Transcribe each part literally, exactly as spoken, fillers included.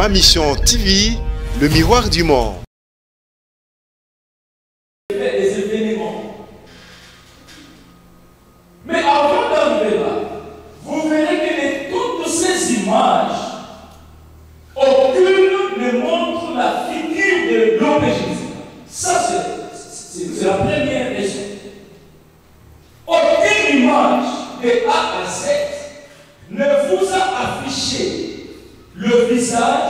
Ma Mission T V, le miroir du monde. Des événements. Mais avant d'arriver là, vous verrez que de toutes ces images, aucune ne montre la figure de l'O P J. Ça, c'est la première raison. Aucune image de A à Z ne vous a affiché le visage,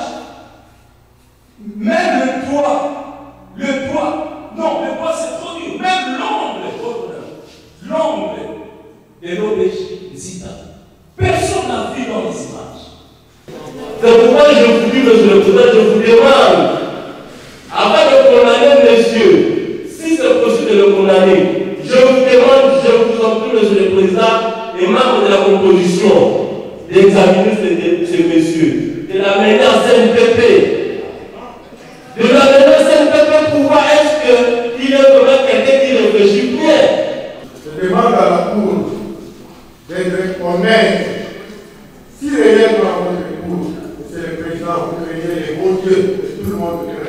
même le doigt, le doigt, non, le doigt c'est trop dur, même l'ongle, l'ongle de l'O P J Zita. Personne n'a vu dans les images. C'est pourquoi je vous dis, monsieur le président, je vous demande, avant de condamner monsieur, si c'est possible de le condamner, je vous demande, je vous en prie, monsieur le président, les membres de la composition, d'examiner ces, ces messieurs, de l'amener en C N P P, de l'amener en C N P P pour voir est-ce qu'il est vraiment quelqu'un qui réfléchit bien. Je demande à la Cour d'être honnête. Si réellement dans votre Cour, monsieur le président, vous craignez les bons dieux que tout le monde craint,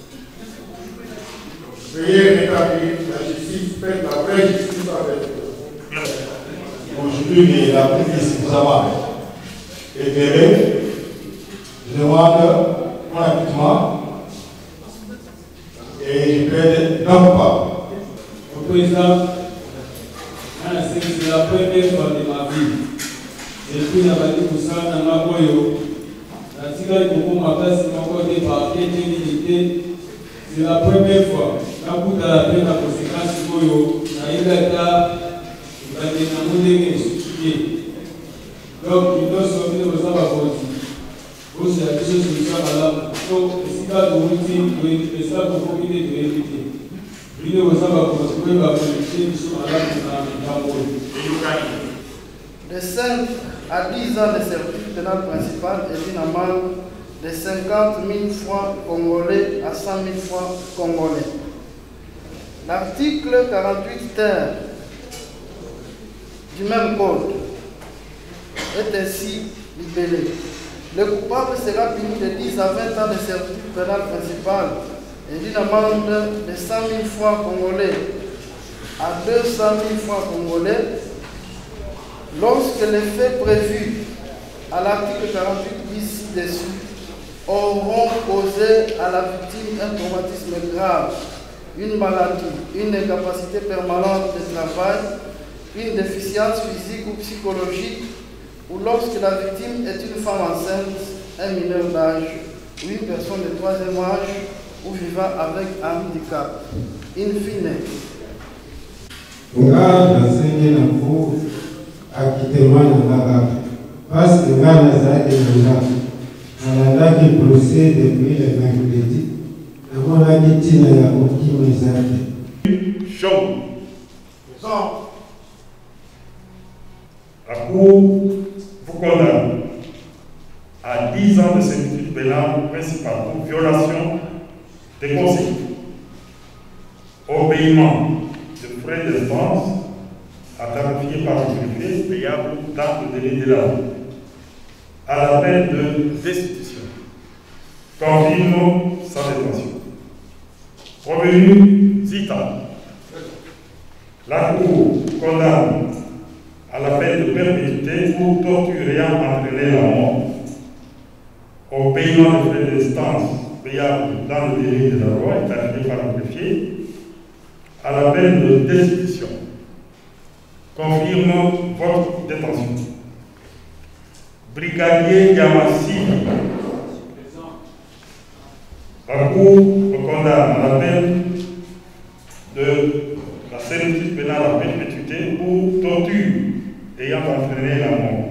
veuillez rétablir la justice, faites la vraie justice avec vous. Aujourd'hui, la police, vous savez, éclairée, je demande mon acquittement et je plaide non pas. Au président, c'est la première fois de ma vie. Et puis, la bâtie pour ça, dans ma boyo, la tigre pour ma place, c'est mon côté par unité. C'est la première fois. Quand vous avez la peine, la conséquence, c'est boyo, la égata, il va être un modèle expliqué. Donc, il doit sortir de sa bâtie. Vous, c'est la question sur le champ là. Donc, si vous avez une routine, vous avez ça pour profiter de l'éviter. De cinq à dix ans de servitude pénale principale et une amende de cinquante mille francs congolais à cent mille francs congolais. L'article quarante-huit terre du même code est ainsi libellé. Le coupable sera puni de dix à vingt ans de servitude pénale principale et d'une amende de cent mille francs congolais à deux cent mille francs congolais lorsque les faits prévus à l'article quarante-huit ci-dessus auront causé à la victime un traumatisme grave, une maladie, une incapacité permanente de travail, une déficience physique ou psychologique, ou lorsque la victime est une femme enceinte, un mineur d'âge ou une personne de troisième âge ou vivant avec un handicap. In fine. Nga nasenge na mfu akitema na ngaka. Parce que nga nazaki na ngaka. Nalandaki procès depuis le mercredi. Namonaki tina ya kokima ezaki. Chaud. La Cour vous condamne à dix ans de servitude pénale principale pour violation des consignes, obéissement de frais d'instance à tarifier par le greffier payable dans le délai de la loi, à la peine de destitution, confirme sa détention. Revenu Zita. La Cour condamne à la peine de perpétuité pour torture ayant entraîné la mort, au paiement de frais d'instance payable dans le délai de la loi est arrivé par le greffier, à la peine de destitution. Confirme votre détention. Brigadier Yamassi. La Cour me condamne à la peine de la servitude pénale à perpétuité pour torture ayant entraîné la mort,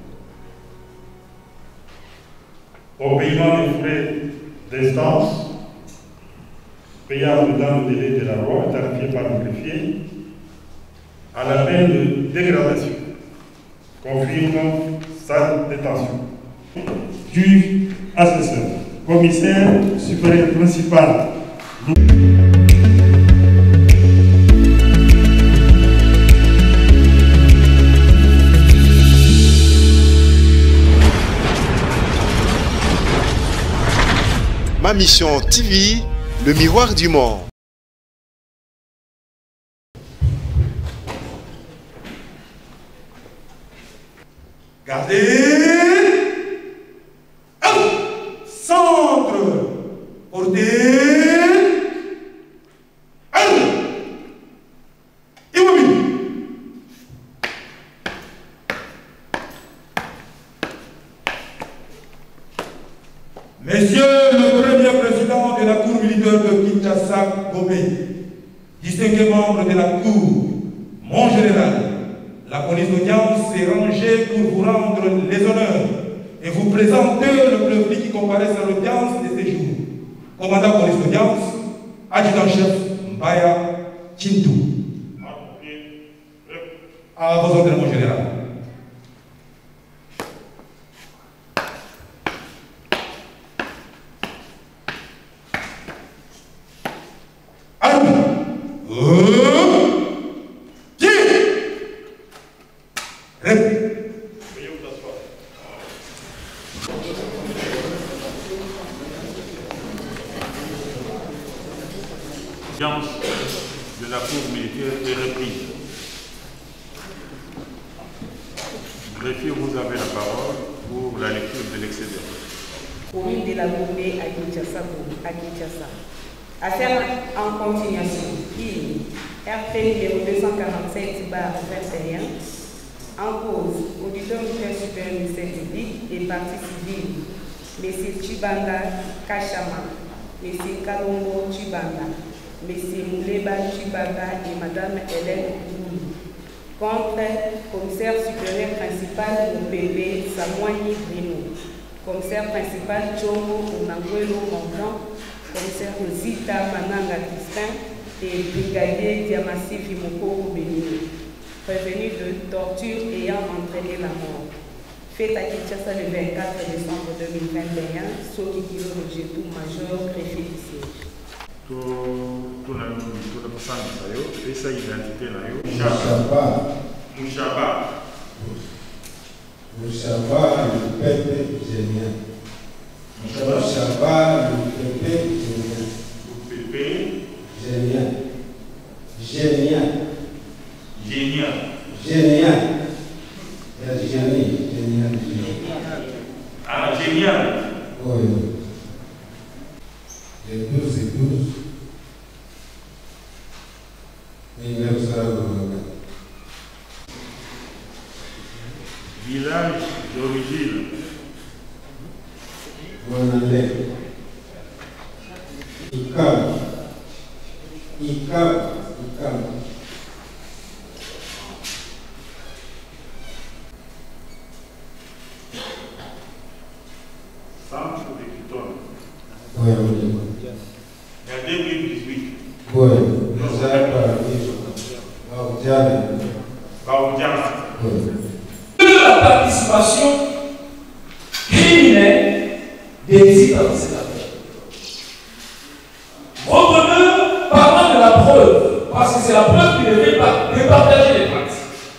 au paiement des frais d'instance payable dans le délai de la loi tarifié par le greffier, à la peine de dégradation, confirme sa détention. Juge assesseur, commissaire supérieur principal. Ma Mission T V, le miroir du monde. Gardez. Un. Centre. Portez. Messieurs le premier président de la Cour militaire de Kinshasa, Gomé, distingués membres de la Cour, mon général, la police d'audience s'est rangée pour vous rendre les honneurs et vous présenter le prévenu qui comparaît à l'audience de ces jours. Commandant police d'audience, adjudant-chef Mbaya Chintou. À vos ordres, mon général. L'audience de la Cour militaire est reprise. Greffier, vous avez la parole pour la lecture de l'excédent. Commune de la Gomé à Kinshasa, à Kinshasa. Affaire en continuation. R P numéro deux cent quarante-sept vingt et un. En cause, auditeur militaire supérieur du ministère public et partie civile, M. Chibanda Kachama, M. Kalongo Chibanda, M. Mouleba Chibanda et Mme Hélène Boulou. Contre, commissaire supérieur principal au P B Samoani Brino, commissaire principal Chongo Onanguelo Montan, commissaire Zita Mananga Christin et brigadier Diamassi Vimoko Béni, prévenu de torture ayant entraîné la mort. Fait à Kinshasa le vingt-quatre décembre deux mille vingt et un, Soki Kilo Rogetou, major, greffier du siège. Tout le monde et sa identité là. Mouchaba. Mouchaba. Mouchaba, le peuple génial. Mouchaba, le peuple génial. Le peuple génial. Génial. Génial. Génial. Génial. Génial. Ah, génial. Oui. Les douze et douze. mille neuf cent quatre. Village d'origine. Bonalé. Ikam. Ikam. Ikam. Centre de Kiton. Oui, oui. Il y a deux mille dix-huit. Oui, nous avons de la participation criminelle des États dans cette affaire. Revenons parlant de la preuve, parce que c'est la preuve qui devait départager les parties.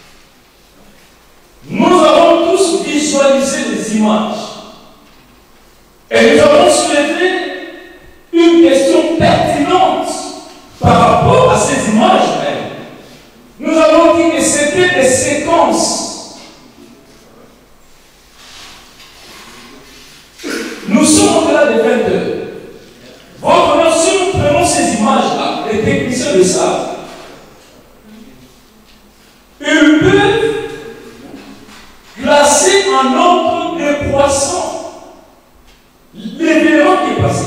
Nous avons tous visualisé les images et nous avons soulevé une question pertinente par rapport à ces images même. Nous avons dit que c'était des séquences. Nous sommes au-delà des vingt heures. Revenons, si nous prenons ces images-là, les techniciens le savent, ils peuvent classer en ordre décroissant l'événement qui est passé.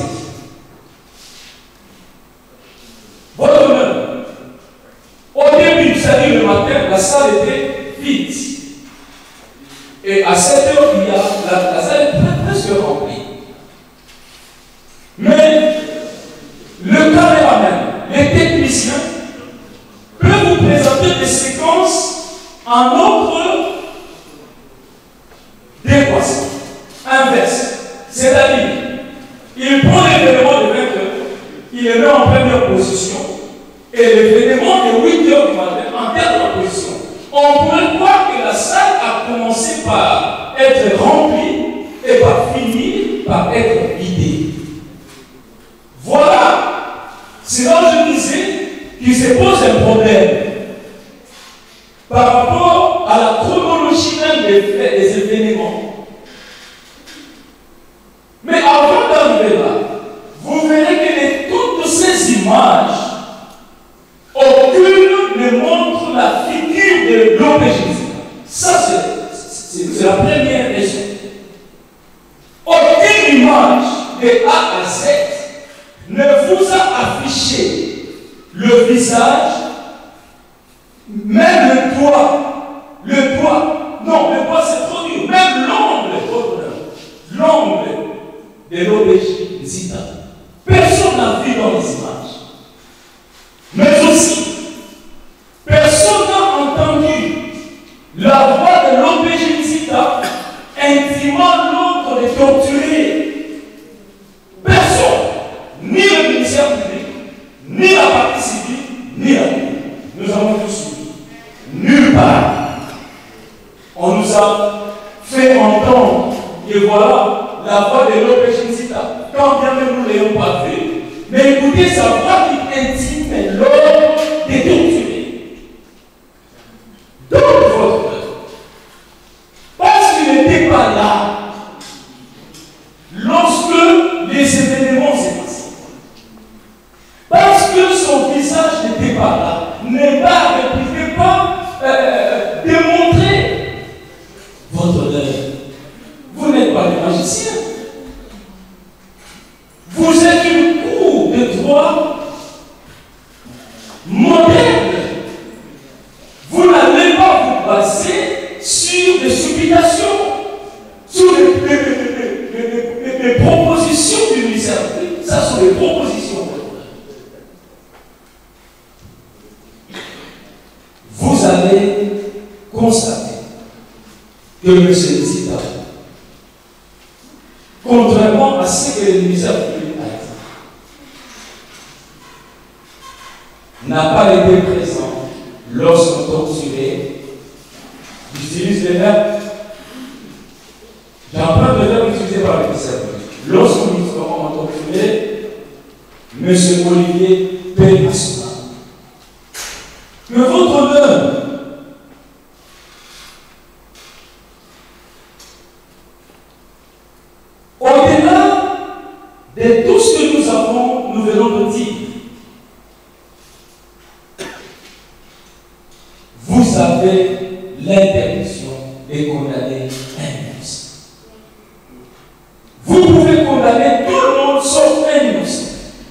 Votre honneur, au début, c'est-à-dire le matin, la salle était vide. Et à sept heures, il y a, la, la salle est presque remplie. Mais le caméraman, les techniciens, peuvent vous présenter des séquences en ordre décroissant, inverse. C'est-à-dire, il prend l'événement de vingt heures, il le met en première position, et l'événement de huit heures du matin en dernière position. On pourrait croire que la salle a commencé par être remplie et par finir par être vidée. qu'il se pose un problème par rapport à la chronologie même des faits, des événements. Mais avant d'arriver là, vous verrez que de toutes ces images, aucune ne montre la figure de l'O P J. Ça, c'est la première raison. Aucune image de A à Z ne vous a affiché le visage, même le doigt, le doigt, non, le doigt c'est trop dur, même l'ongle, l'ongle de l'O P J Zita. Personne n'a vu dans les images. Mais aussi, personne n'a entendu la voix de l'O P J Zita intimant l'ordre de torturer. Personne, ni le ministère public, ni la partie civile, ni la Cour. Nous avons tous suivi. Nulle part. On nous a fait entendre que voilà la voix de l'O P J Zita. Quand bien même nous ne l'ayons pas vu, mais écoutez sa voix qui intime l'ordre de torturer. Donc votre œuvre. Parce qu'il n'était pas là lorsque les événements s'est passé. Parce que son visage n'était pas là, n'est pas, ne pouvait pas euh, démontrer votre œuvre. Vous n'êtes pas des magiciens. Vous êtes une cour de droit moderne. Vous n'allez pas vous baser sur des supplications, sur des, des, des, des, des, des propositions du ministère. Ça sont des propositions. Vous allez constater que M. Zita, contrairement à ce que le ministère public a dit, n'a pas été présent lorsqu'on torturait, j'utilise les verbes, j'emprunte le verbe utilisé par le ministère public. Lorsqu'on a torturé M. Olivier Pénassona, que votre honneur au-delà de tout ce que nous avons, nous venons de dire, vous avez l'interdiction de condamner un innocent. Vous pouvez condamner tout le monde sauf un innocent.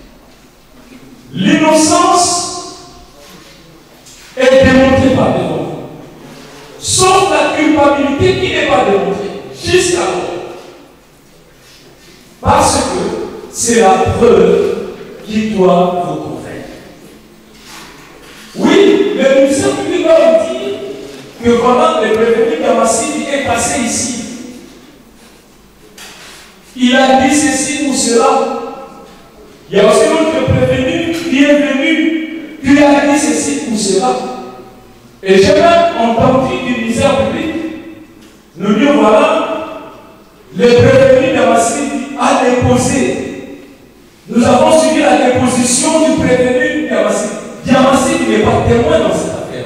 L'innocence est démontrée par des hommes. Sauf la culpabilité qui n'est pas démontrée jusqu'à l'heure. Parce que c'est la preuve qui doit vous convaincre. Oui, le ministère public va vous dire que voilà, le prévenu Damassi est passé ici. Il a dit ceci ou cela. Il y a aussi l'autre prévenu qui est venu, qui a dit ceci ou cela. Et j'ai même entendu du ministère public nous dire voilà, le prévenu Damassi a déposé. Nous avons suivi la déposition du prévenu Damassi. Damassi n'est pas témoin dans cette affaire.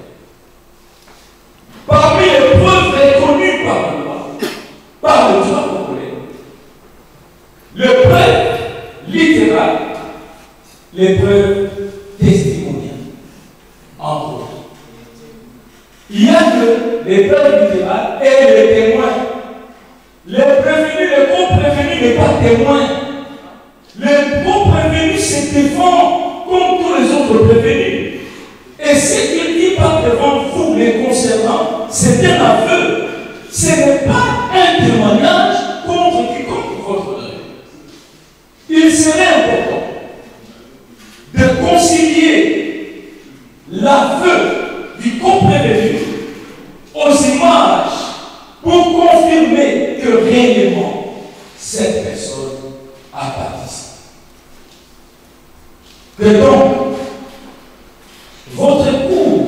Parmi les preuves reconnues par la loi, par le droit congolais, les preuves littérales, les preuves testimoniales, entre autres. Il y a que les preuves littérales et les témoins. Les prévenus, les co-prévenus n'est pas témoins. Les co-prévenus se défendent comme tous les autres prévenus. Et ce qu'il dit par devant vous, les concernant, c'est un aveu. Ce n'est pas un témoignage contre quiconque votre œuvre. Il serait important de concilier l'aveu du co-prévenu aux images pour confirmer que réellement cette personne a participé. Que donc votre cour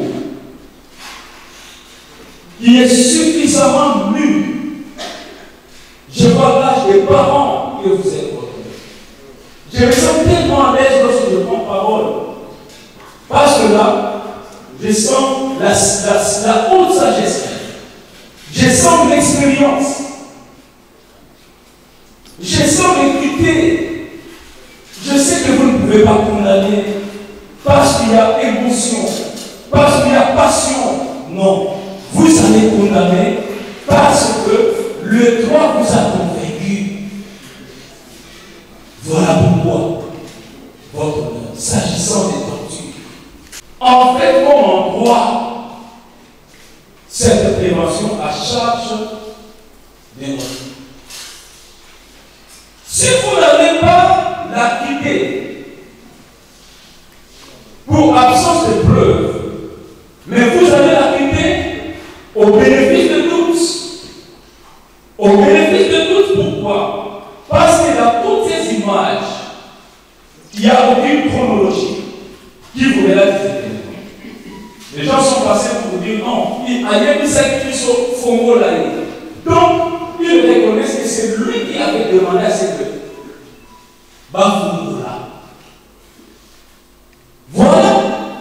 qui est suffisamment mûr, je vois l'âge des parents que vous êtes votre. Je me sens tellement à l'aise lorsque je prends parole. Parce cela, je sens la, la, la haute sagesse. Je sens l'expérience. Je sens l'équité. Je sais que vous ne pouvez pas condamner parce qu'il y a émotion, parce qu'il y a passion. Non, vous allez condamner parce que le droit vous a convaincu. Voilà pourquoi votre honneur, s'agissant des tortures, en fait, comme en droit, cette prévention à charge des noms. Si vous n'avez pas la quitter pour absence de preuves, mais vous allez la quitter au bénéfice de tous. Au bénéfice de tous, pourquoi? Parce que dans toutes ces images, il n'y a aucune chronologie qui vous relate ces événements. Les gens sont passés pour vous dire non, il y a eu ça qui sont fongo là. Donc, ils reconnaissent que c'est lui qui avait demandé à ces deux. Bafoumou là. Voilà.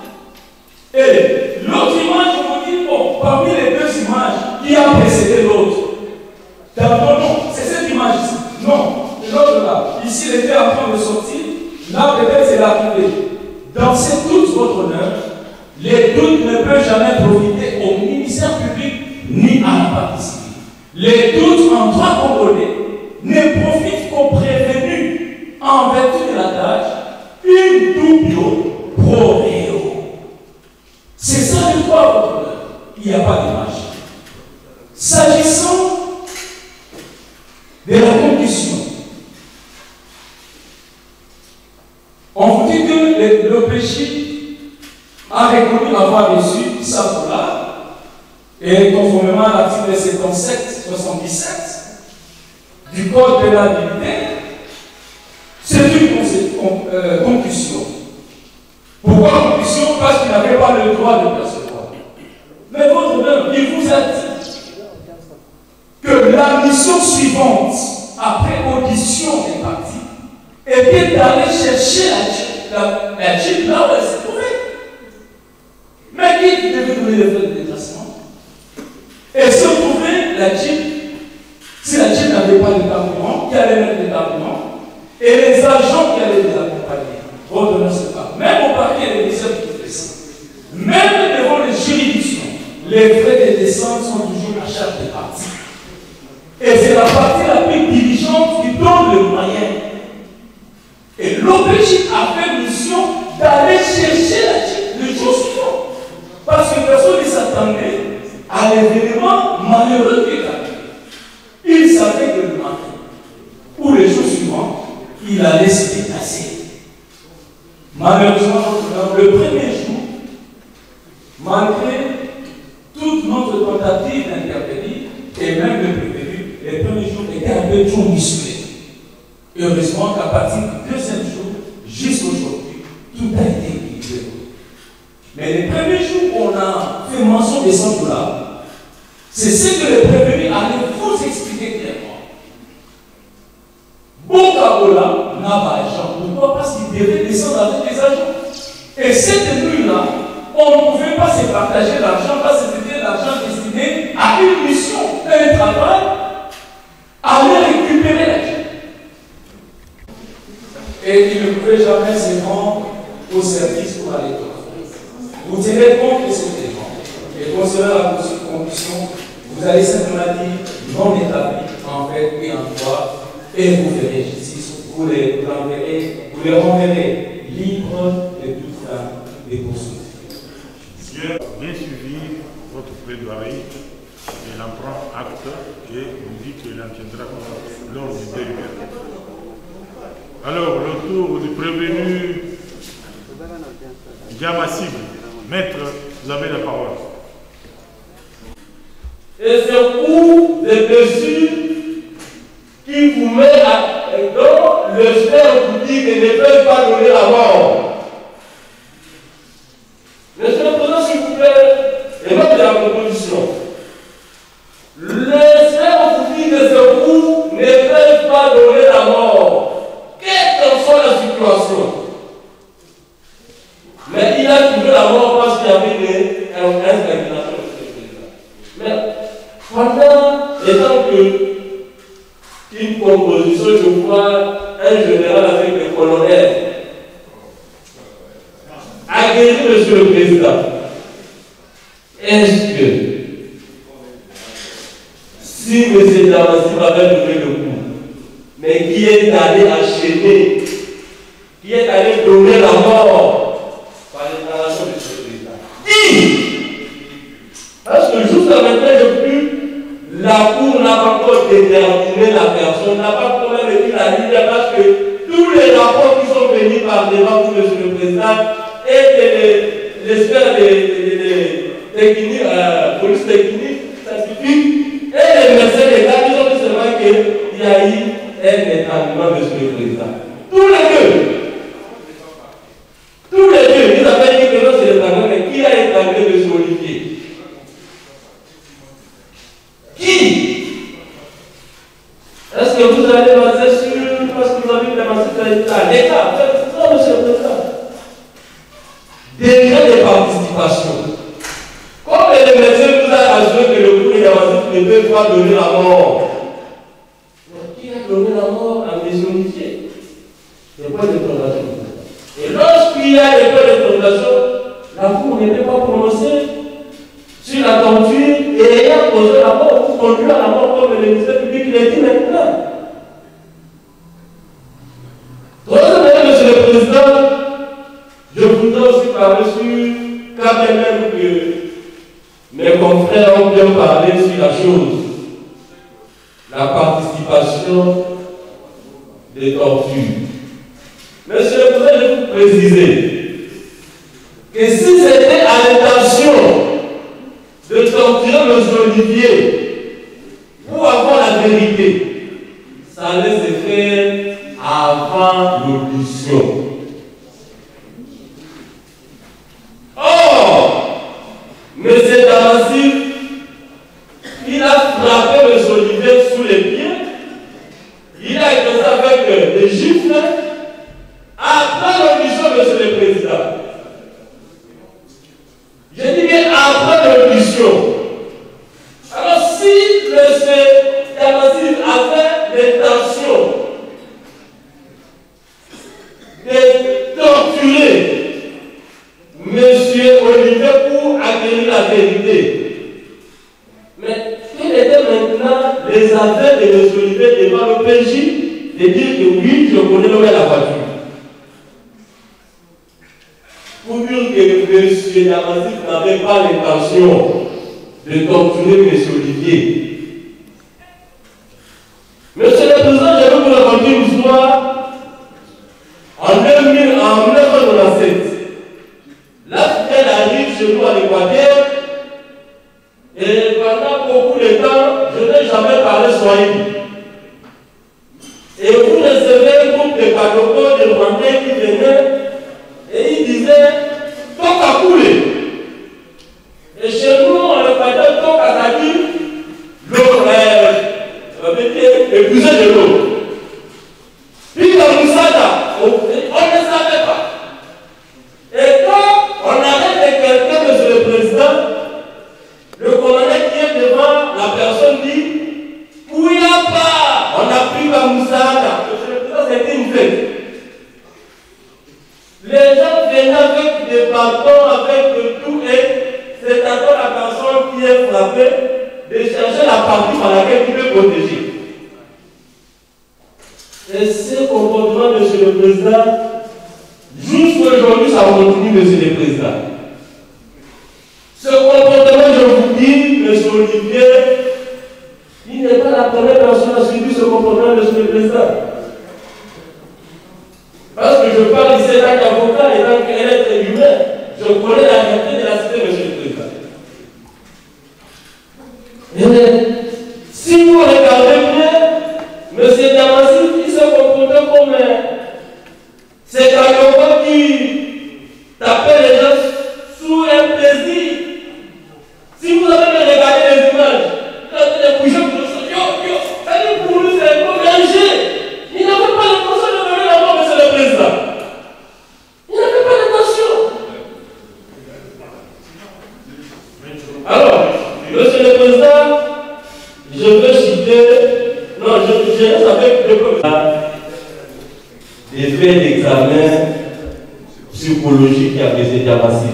Et l'autre image, on dit, bon, parmi les deux images, qui a précédé l'autre? D'abord, non, c'est cette image-ci. Non, l'autre là. Ici, il était en train de sortir. Là, peut-être, c'est la clé. Dans cette toute votre honneur, les doutes ne peuvent jamais profiter au ministère public ni à la partie civile. Les doutes en droit congolais ne profitent qu'aux prévenus en vertu de l'adage une dubio pro reo. C'est ça le droit, votre honneur. Il n'y a pas d'image. S'agissant de la concussion, on vous dit que le péché a reconnu avoir reçu sa douleur et conformément à l'article cinquante-sept soixante-dix-sept du Code pénal militaire, c'est une euh, concussion. Pourquoi concussion? Parce qu'il n'avait pas le droit de percevoir. Mais votre honneur, il vous a dit que la mission suivante, après audition des parties, était d'aller chercher la Jeep, la, la Jeep là où elle s'est trouvée. Mais qui devait donner les frais de déplacement? Et se trouvait la Jeep, si la Jeep n'avait pas de carburant, qui allait mettre des carburants, et les agents qui allaient les accompagner. Votre honneur, c'est pas. Même au parquet, les ministères qui fait ça. Même devant les juridictions, les frais de descente sont toujours à charge des parties. Et c'est la partie la plus diligente qui donne le moyen. Et l'O P J a fait mission d'aller chercher la Jeep le jour suivant. Parce que personne ne s'attendait à l'événement malheureux qui est arrivé. Il savait que le matin ou le jour suivant, il allait se déplacer. Malheureusement, le premier jour, malgré toute notre tentative d'intervenir, et même le prévenu, les premiers jours étaient un peu trop musclés. Heureusement qu'à partir du deuxième jour, jusqu'aujourd'hui, tout a été équilibré. Mais les premiers jours où on a fait mention des cent dollars, c'est ce que le prévenu allait vous expliquer clairement. Bon Kabola n'a pas d'argent. Pourquoi? Parce qu'il devait descendre avec les agents. Et cette nuit-là, on ne pouvait pas se partager l'argent parce que c'était l'argent destiné à une mission, à un travail, à aller récupérer l'argent. Et il ne pouvait jamais se rendre au service pour aller dormir. Vous tenez compte de cet élément. Et concernant la condition, vous allez simplement dire non établi en fait et en droit, et vous ferez justice. Vous les renverrez, vous les renverrez libres de toute femme et poursuites. Monsieur a bien suivi votre plaidoirie, il en prend acte et vous dit qu'il en tiendra compte lors du délibéré. Alors, le tour du prévenu Diamassib. Maître, vous avez la parole. Et c'est où les mesures qui vous met à... Donc, le Seigneur vous dit qu'il ne peut pas donner la mort. Monsieur le Président, s'il vous plaît, et même de la proposition. Le Seigneur vous dit que c'est vous ne peut pas donner la mort. Quelle que soit la situation. Mais il a trouvé la mort Aguerri, Monsieur le Président, est-ce que si M. Damassi avait donné le coup, mais qui est allé enchaîner, qui est allé donner la mort par l'installation de M. le Président? Qui? Parce que jusqu'à maintenant, depuis, la Cour n'a pas encore déterminé la personne, n'a pas encore même écrit la ligne, parce que tous les rapports qui sont venus par devant vous, Monsieur le Président, et l'espère des techniques, euh, police technique, scientifique, et les médecins d'État, ils ont dit seulement qu'il y a eu un établement, Monsieur le Président. Tous les deux, tous les deux, ils avaient dit que non, c'est l'établement, mais qui a établi M. Olivier? Qui? Est-ce que vous allez baser sur, parce que vous avez une démonstration à l'État? Non, Monsieur le Président. Décret de participation. Comme les médecins vous a assuré que le coup de démonstration ne peut pas donner la mort. Mais qui a donné la mort à M. Olivier? Les points d'interrogation. Et lorsqu'il y a des points d'interrogation, la Cour ne peut pas prononcer sur la torture et ayant causé la mort ou conduit à la mort comme le ministère public l'a dit maintenant. Troisièmement, Monsieur le Président, je voudrais aussi parler sur, quand même que mes confrères ont bien parlé sur la chose, la participation des tortures. Monsieur le Président, je vais vous préciser que si c'était à l'intention de torturer M. Olivier pour avoir la vérité, ça allait se faire avant l'audition. Or, M. Damassi, il a frappé M. Olivier sous les pieds, il a été avec des gifles. Après l'audition, M. le Président, je dis bien après l'audition. Alors si M. Damassi avait l'intention de torturer M. Olivier pour acquérir la vérité, mais quels étaient maintenant les affaires de M. Olivier devant le P J de dire que oui, je connais le de la voiture? Pour dire que M. Damassi n'avait pas l'intention de torturer M. Olivier. Monsieur le Président, je vais vous raconter une histoire. En mille neuf cent quatre-vingt-sept, la fidèle arrive chez nous à l'Équateur et pendant beaucoup de temps, je n'ai jamais parlé swahili. Et vous recevez un groupe de Padoko, de Rwandais qui venaient. Et il disait, Tok a coulé. Et chez nous, on le faisait Tok a dit, l'eau, épuisé de l'eau. Puis dans Moussada, on ne savait pas. Et quand on arrête de quelqu'un, Monsieur le Président, le colonel qui est devant la personne dit, où il n'y a pas, on a pris la Moussada. Monsieur le Président, c'était une fête. Les gens venaient avec des bâtons, avec de tout, et c'est encore la personne qui est frappée de chercher la partie par laquelle il peut protéger. Et ce comportement, Monsieur le Président, jusqu'aujourd'hui, ça continue, Monsieur le Président. Ce comportement, je vous dis, Monsieur Olivier, il n'est pas la première personne à suivre ce comportement, Monsieur le Président. Parce que je parle ici en tant qu'avocat et en tant qu'être humain. Je connais la réalité de la cité, Monsieur le Président. Et si vous regardez bien, M. Damassi, il se comportait comme ces cagnottes qui tapaient les gens sous un plaisir. Si vous avez regardé les images, vous avez des bouchons pour le sol. Yo, yo, c'est pour nous, c'est un peu danger. Il n'avait pas l'intention de donner la mort, Monsieur le Président. Il n'avait pas l'intention. Alors, Monsieur le Président, je veux citer, non, je, je reste avec deux commissaires des faits d'examen psychologique qui a baisé Diamassi.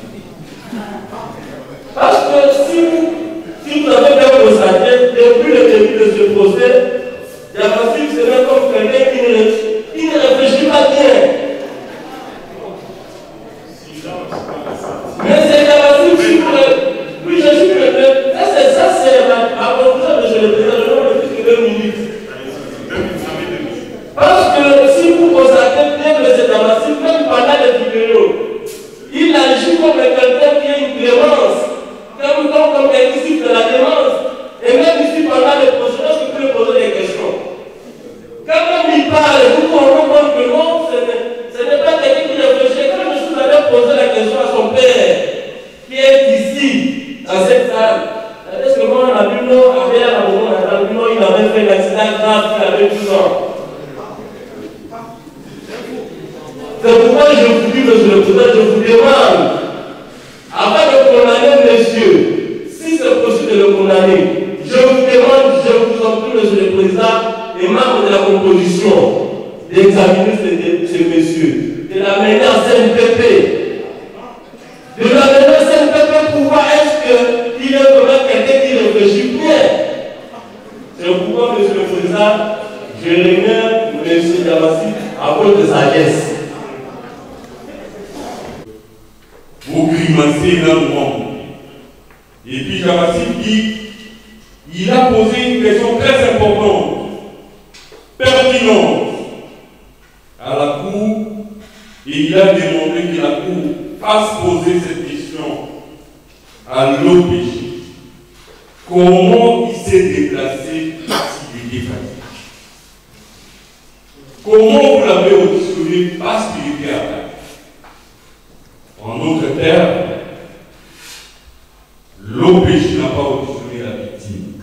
Parce que si vous, si vous avez bien constaté, depuis le début de ce procès, Diamassi c'est même comme quelqu'un qui ne, qui ne réfléchit pas bien. Mais c'est Diamassi qui vous... Oui, je suis le... Ça, c'est ça, c'est ma conclusion, monsieur le président, je ne plus que deux minutes. Parce que si vous constatez bien que c'est Diamassi, même pendant les vidéos, il agit comme quelqu'un qui a une clémence, comme, comme, comme un disciple de la clémence. Et même ici, pendant les procédures, je peux lui poser des questions. Quand même il parle, vous comprenez que non, ce n'est pas quelqu'un qui réfléchit. Quand je suis allé poser la question à son père, qui est ici, dans cette salle, est-ce que moi, on a vu non, avec la maman, on a vu non, il avait fait un accident grave, il avait douze ans. C'est pourquoi je vous dis, monsieur le président, je vous demande, avant de condamner monsieur, si c'est possible de le condamner, je vous demande, je vous en prie, monsieur le président, et membres de la composition, d'examiner ce, ce monsieur, de l'amener en C N P P, de l'amener en C N P P pour voir est-ce qu'il est vraiment quelqu'un qui réfléchit bien. C'est pourquoi, monsieur le président, je remets monsieur Diamassi à votre sagesse. Vous grimacez dans le monde. Et puis Diamassi dit, il a posé une question très importante, pertinente à la Cour, et il a demandé que la Cour fasse poser cette question à l'O P J. Comment il s'est déplacé parce qu'il était fatigué? Comment vous l'avez auditionné parce qu'il était attaqué? En d'autres termes, l'O P J n'a pas auditionné la victime.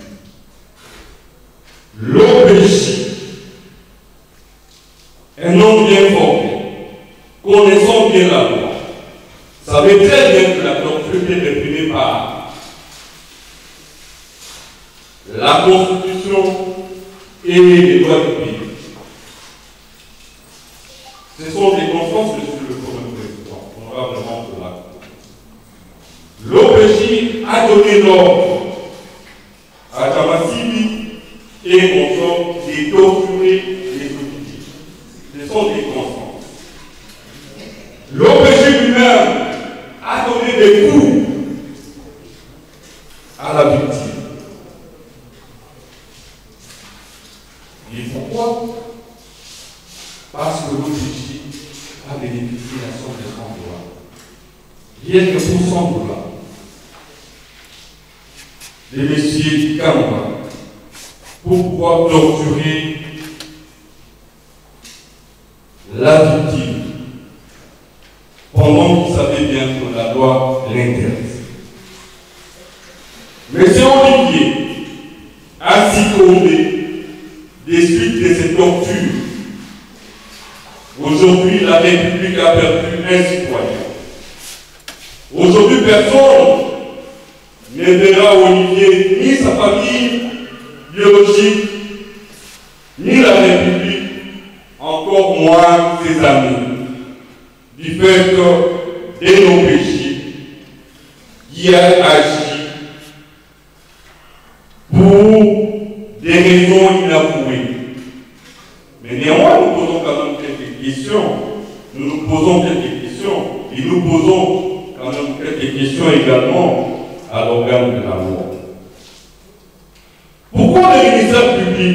L'O P J, un homme bien formé, connaissant bien la loi, savait très bien que la torture était réprimée par la Constitution et les lois du pays. Ce sont des constances sur le Premier président, honorablement de la Cour. L'O P J a donné l'ordre à Diamassi et consorts de torturer les officiers. Ce sont des constances. L'O P J lui-même a donné des coups à la victime. Et pourquoi? Parce que l'O P J a bénéficié de la somme de cent dollars. Rien que pour cent dollars. Les messieurs Kamba, pour pouvoir torturer la victime, pendant qu'il savait bien que la loi l'interdit. M. Olivier a succombé des suites de ces tortures. Aujourd'hui, la République a perdu un citoyen. Aujourd'hui, personne ne verra Olivier, ni sa famille biologique, ni la République, encore moins ses amis, du fait que des O P J qui a agi pour des raisons inavouées. Mais néanmoins, nous posons quand même quelques questions. Nous nous posons quelques questions et nous posons quand même quelques questions également à l'organe de la loi. Pourquoi le ministère public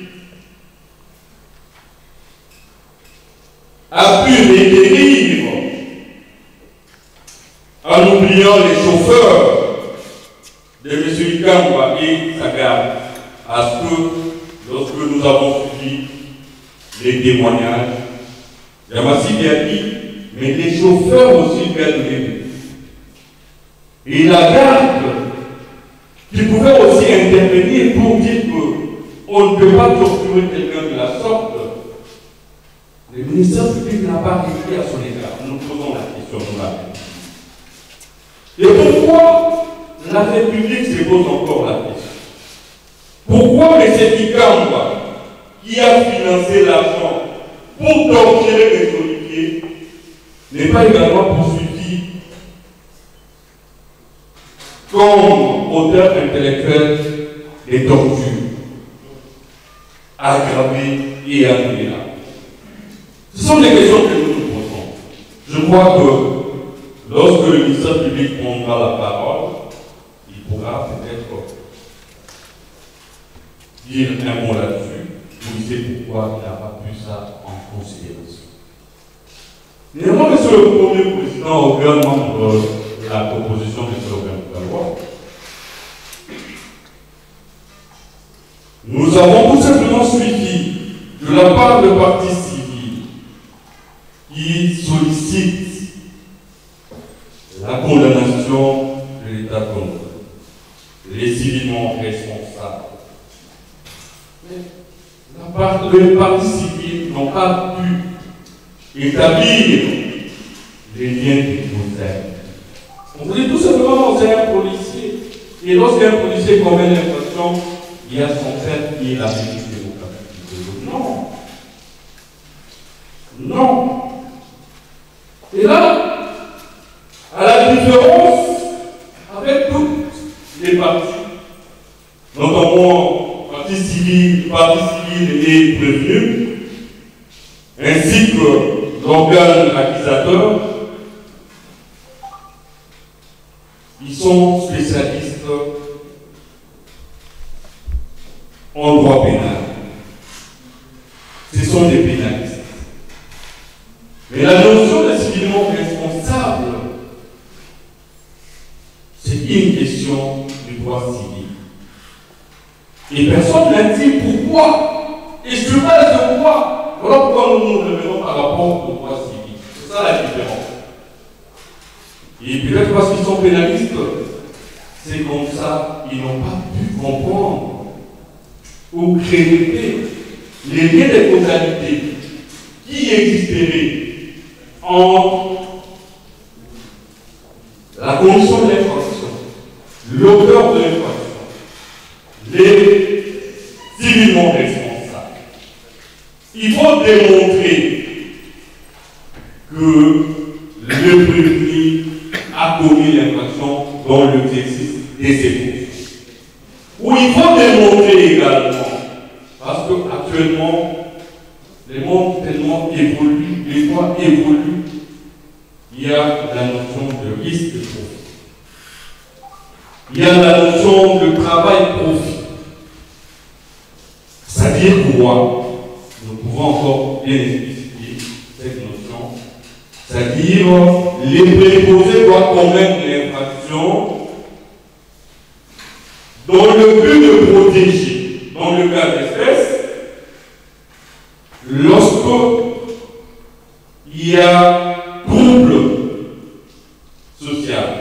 a pu requérir, en oubliant les chauffeurs de M. Ikamba et sa garde, à ce que, lorsque nous avons suivi les témoignages, Diamassi a dit, mais les chauffeurs aussi viennent de l'aider. Et la garde, qui pouvait aussi intervenir pour dire qu'on ne peut pas torturer quelqu'un de la sorte, le ministère public n'a pas réagi à son égard. Nous posons la question de la République. Et pourquoi la République se pose encore la question? Pourquoi M. Ikamba, qui a financé l'argent pour torturer les Oliviers, n'est pas également poursuivi comme auteur intellectuel des tortures aggravées et intolérables. Ce sont des questions que nous nous posons. Je crois que lorsque le ministère public prendra la parole, il pourra peut-être dire un mot là-dessus, vous savez pourquoi il n'a pas pris ça en considération. Néanmoins, monsieur le Premier Président, aucun membre de la proposition de ce de loi, nous avons tout simplement suivi de la part de partis civils qui sollicitent la condamnation de l'État congolais, les civilement responsables. La part de partis civils n'ont pas pu établir les liens qui nous aiment. On vous dit tout simplement, c'est un policier. Et lorsqu'un policier commet l'infraction, il y a son fait qui est la politique démocratique. Non. Non. Et là, à la différence avec toutes les parties, notamment partie civile, partie civile et prévenue, ainsi que l'organe accusateur, ils sont spécialistes en droit pénal. Ce sont des pénalistes. Mais la notion de civilement responsable, c'est une question du droit civil. Et personne n'a dit pourquoi. Et sur base de quoi? Voilà pourquoi nous nous revenons par rapport au droit civil. C'est ça la différence. Et peut-être parce qu'ils sont pénalistes, c'est comme ça, ils n'ont pas pu comprendre ou créer les liens de causalité qui existeraient entre la condition de l'infraction, l'auteur de l'infraction, les civilement responsables. Il faut démontrer que le prévenu a commis l'infraction dans l'exercice des fonctions. Ou il faut démontrer également, parce qu'actuellement, le monde tellement évolue, les fois évoluent, il y a la notion de risque de profit. Il y a la notion de travail-profit. C'est-à-dire quoi? Nous pouvons encore bien expliquer cette notion. C'est-à-dire, les préposés doivent commettre l'infraction dans le but de protéger, dans le cas d'espèce, lorsque il y a trouble social,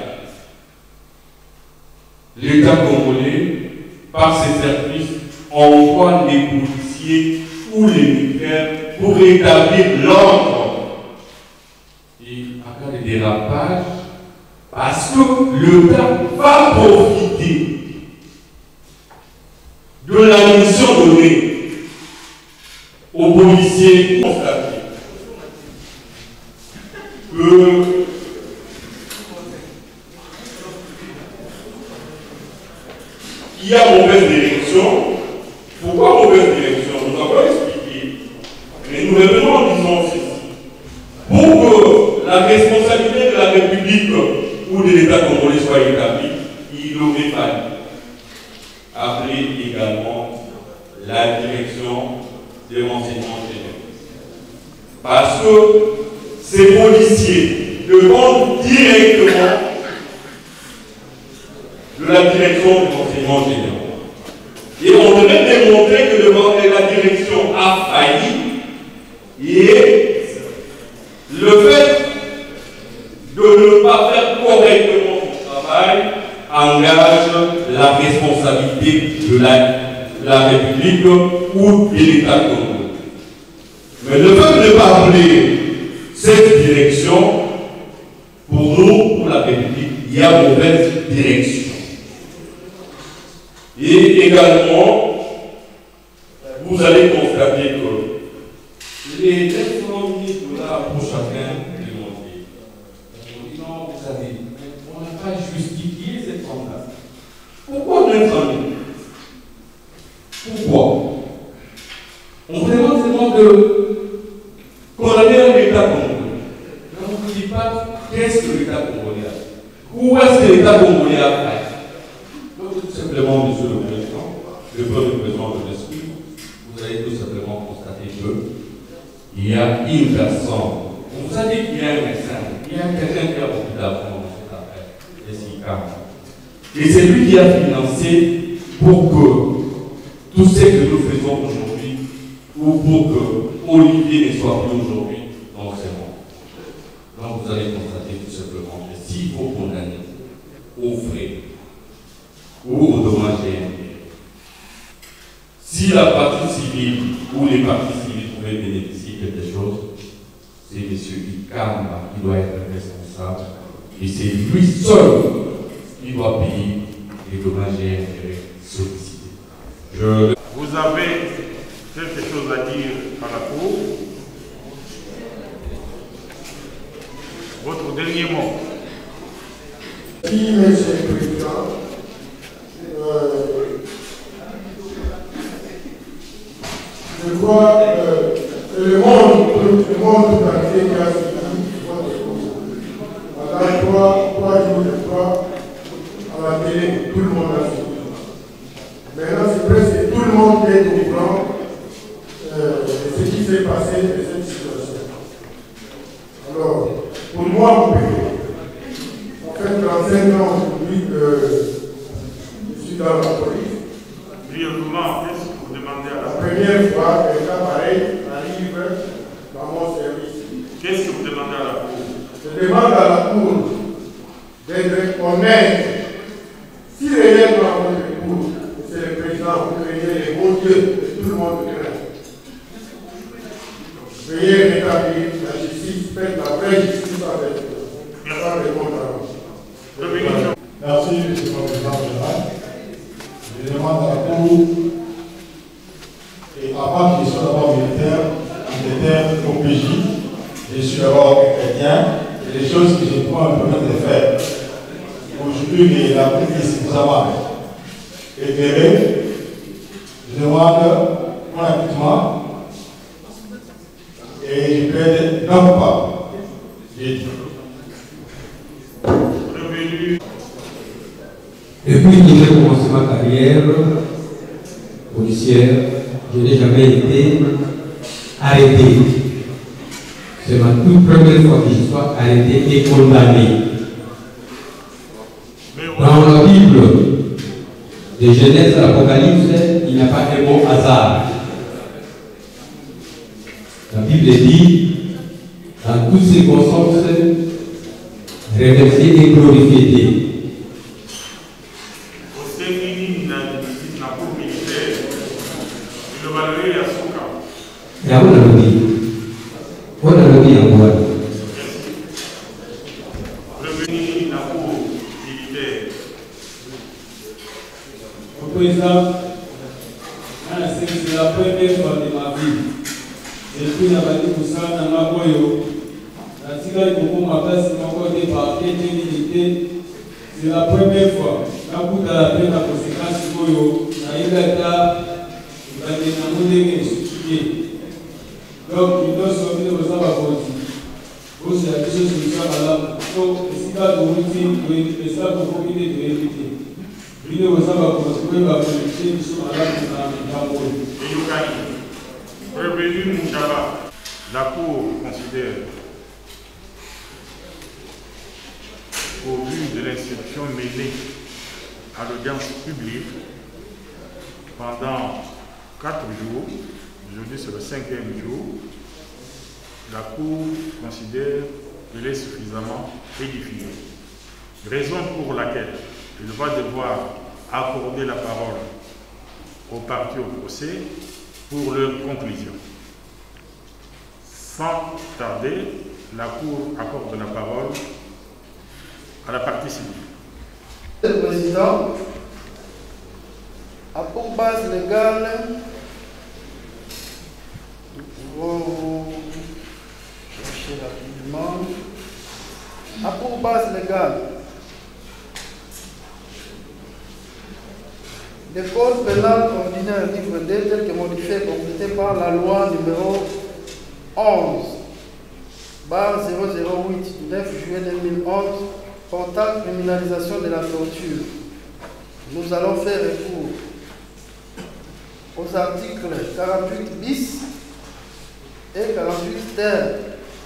l'État congolais, par ses services, envoie les policiers ou les militaires pour établir l'ordre. Et en cas de dérapage, parce que l'État va profiter de la mission donnée aux policiers constatés que il y a mauvaise direction. Pourquoi mauvaise direction? Nous avons expliqué. Mais nous revenons en disant ceci. Pour que la responsabilité de la République ou de l'État congolais soit établie, il aurait fallu appeler également la direction des renseignements généraux. Parce que ces policiers dépendent directement de la direction des renseignements généraux. Et on devait démontrer que devant la direction a failli et le fait de ne pas faire correctement son travail engage la responsabilité de la, la République ou de l'État congolais. Mais le fait de ne pas appeler cette direction, pour nous, pour la République, il y a mauvaise direction. Et également, vous allez constater que les neuf cent mille dollars pour chacun démontrés, vous dis pas qu'est-ce que l'État congolais a. Où est-ce que l'État congolais a fait? Donc tout simplement, Monsieur le Président, le peuple président de l'esprit, vous allez tout simplement constater qu'il y a une personne. On vous a dit qu'il y a un médecin, il y a quelqu'un qui a beaucoup d'argent dans cette affaire, les S I C A M. Et c'est lui qui a financé pour que tout ce que nous faisons aujourd'hui, ou pour que Olivier ne soit plus aujourd'hui dans ce monde. Donc vous allez constater tout simplement que s'il faut condamner aux frais ou aux dommages et intérêts, si la partie civile ou les parties civiles pouvaient bénéficier de quelque chose, c'est M. Ikamba qui doit être responsable et c'est lui seul qui doit payer les dommages et intérêts sollicités. Je... Vous avez quelque chose à dire à la Cour? Votre dernier mot. Merci, Monsieur le Président. Euh, je crois euh, que le monde, le monde tout entier qui a suivi votre cours. Pendant trois, trois jours de fois, à la télé, tout le monde a suivi. Maintenant, c'est presque tout le monde qui est au courant euh, de ce qui s'est passé de cette situation. Alors, pour moi, mon père, ça fait trente-cinq ans depuis que je suis dans la police. Brièvement, qu'est-ce que vous demandez à la La première fois qu'un cas pareil arrive dans mon service. Qu'est-ce que vous demandez à la Cour? Je demande à la Cour d'être honnête. Si réellement votre Cour, Monsieur le Président, vous craignez les bons dieux que tout le monde craint, veuillez rétablir la justice, faites la vraie justice avec le bon travail. Merci, Monsieur le Président général. Je demande à la Cour, et avant que je sois d'abord militaire, militaire au P J, je suis d'abord chrétien, et les choses que je prends me permettre de faire. Aujourd'hui, la police est suffisamment éclairée. Je demande mon acquittement et je plaide non pas. J'ai dit. Depuis que j'ai commencé ma carrière policière, je n'ai jamais été arrêté. C'est ma toute première fois que je sois arrêté et condamné. Dans la Bible de Genèse à l'Apocalypse, il n'y a pas un mot hasard. La Bible dit, dans toutes circonstances, remercier et glorifier. Ya una lobby. Una lobby en bois. Revenir à la Cour militaire. Au président, c'est la première fois de ma vie. Depuis la bataille pour ça, dans ma boyo, la tigre beaucoup ma place, mon côté par unité. C'est la première fois. Quand vous avez la peine à conséquence, boyo, na ilata, vous avez un modèle expliqué. Donc, il doit sortir de vos abakosi. Vous c'est la chose que nous sommes là. Donc, c'est pas de routine, c'est pas de profiter de l'éviter. Il doit vos abakosi, vous pouvez vous nous sommes là pour nous. Revenu Mouchaba, la Cour considère, au vu de l'instruction menée à l'audience publique pendant quatre jours, aujourd'hui c'est le cinquième jour, la Cour considère qu'elle est suffisamment édifiée. Raison pour laquelle il va devoir accorder la parole aux parties au procès pour leur conclusion. Sans tarder, la Cour accorde la parole à la partie civile. Monsieur le Président, à pour base légale, nous pouvons chercher rapidement. À pour base légale, le code pénal ordinaire livre deux tel que modifié et complété par la loi numéro onze barre zéro zéro huit du neuf juillet deux mille onze portant criminalisation de la torture. Nous allons faire recours aux articles quarante-huit bis et quarante-huit ter.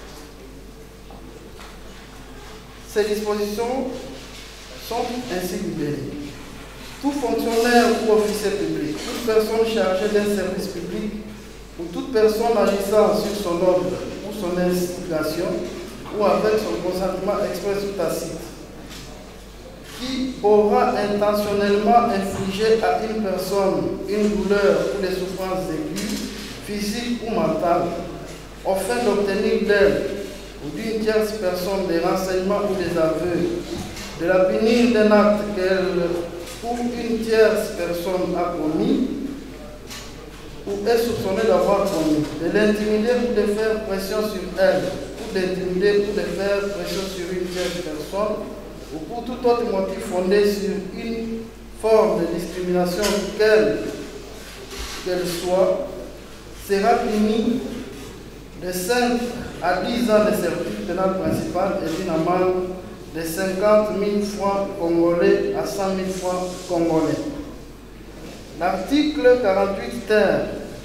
Ces dispositions sont ainsi libellées. Tout fonctionnaire ou officier public, toute personne chargée d'un service public ou toute personne agissant sur son ordre ou son instigation ou avec son consentement express ou tacite, qui aura intentionnellement infligé à une personne une douleur ou des souffrances aiguës, physiques ou mentales, afin d'obtenir d'elle ou d'une tierce personne des renseignements ou des aveux, de la punir d'un acte qu'elle ou une tierce personne a commis ou est soupçonnée d'avoir commis, de l'intimider ou de faire pression sur elle, ou d'intimider ou de faire pression sur une tierce personne, ou pour tout autre motif fondé sur une forme de discrimination quelle qu'elle soit, sera puni de cinq à dix ans de servitude pénale principale et d'une amende de cinquante mille francs congolais à cent mille francs congolais. L'article quarante-huit ter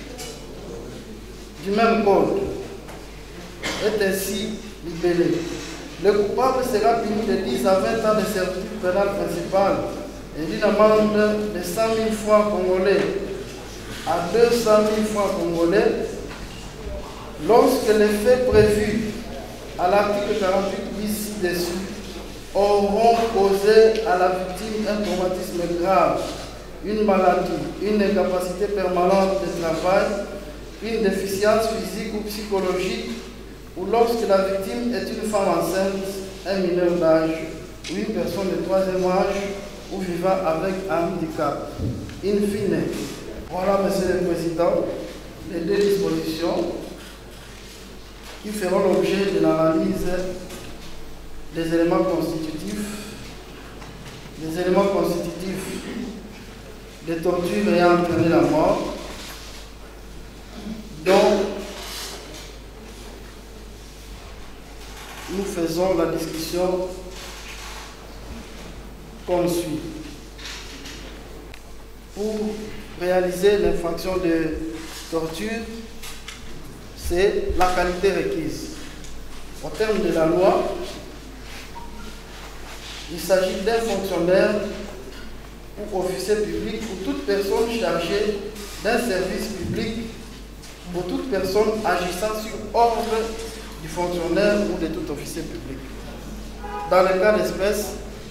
du même code est ainsi libellé. Le coupable sera puni de dix à vingt ans de servitude pénale principale et d'une amende de cent mille francs congolais à deux cent mille francs congolais lorsque les faits prévus à l'article quarante-huit bis ci-dessus auront causé à la victime un traumatisme grave, une maladie, une incapacité permanente de travail, une déficience physique ou psychologique, ou lorsque la victime est une femme enceinte, un mineur d'âge, ou une personne de troisième âge, ou vivant avec un handicap. In fine, voilà, Monsieur le Président, les deux dispositions qui feront l'objet de l'analyse des éléments constitutifs, des éléments constitutifs des tortures ayant entraîné la mort, dont nous faisons la discussion comme suit. Pour réaliser l'infraction de torture, c'est la qualité requise. Au terme de la loi, il s'agit d'un fonctionnaire ou officier public ou toute personne chargée d'un service public ou toute personne agissant sur ordre du fonctionnaire ou de tout officier public. Dans le cas d'espèce,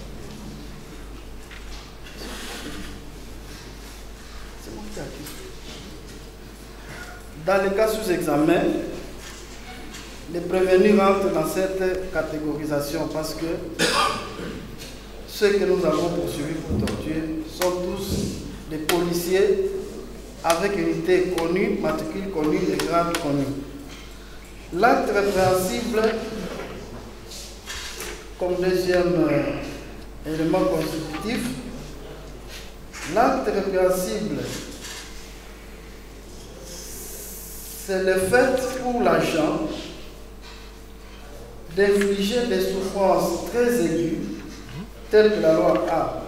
dans le cas sous examen, les prévenus rentrent dans cette catégorisation parce que ceux que nous avons poursuivis pour torture sont tous des policiers avec unité connue, matricule connue et grade connu. L'acte répréhensible, comme deuxième euh, élément constitutif, l'acte répréhensible, c'est le fait pour l'agent d'infliger des souffrances très aiguës, telles que la loi a,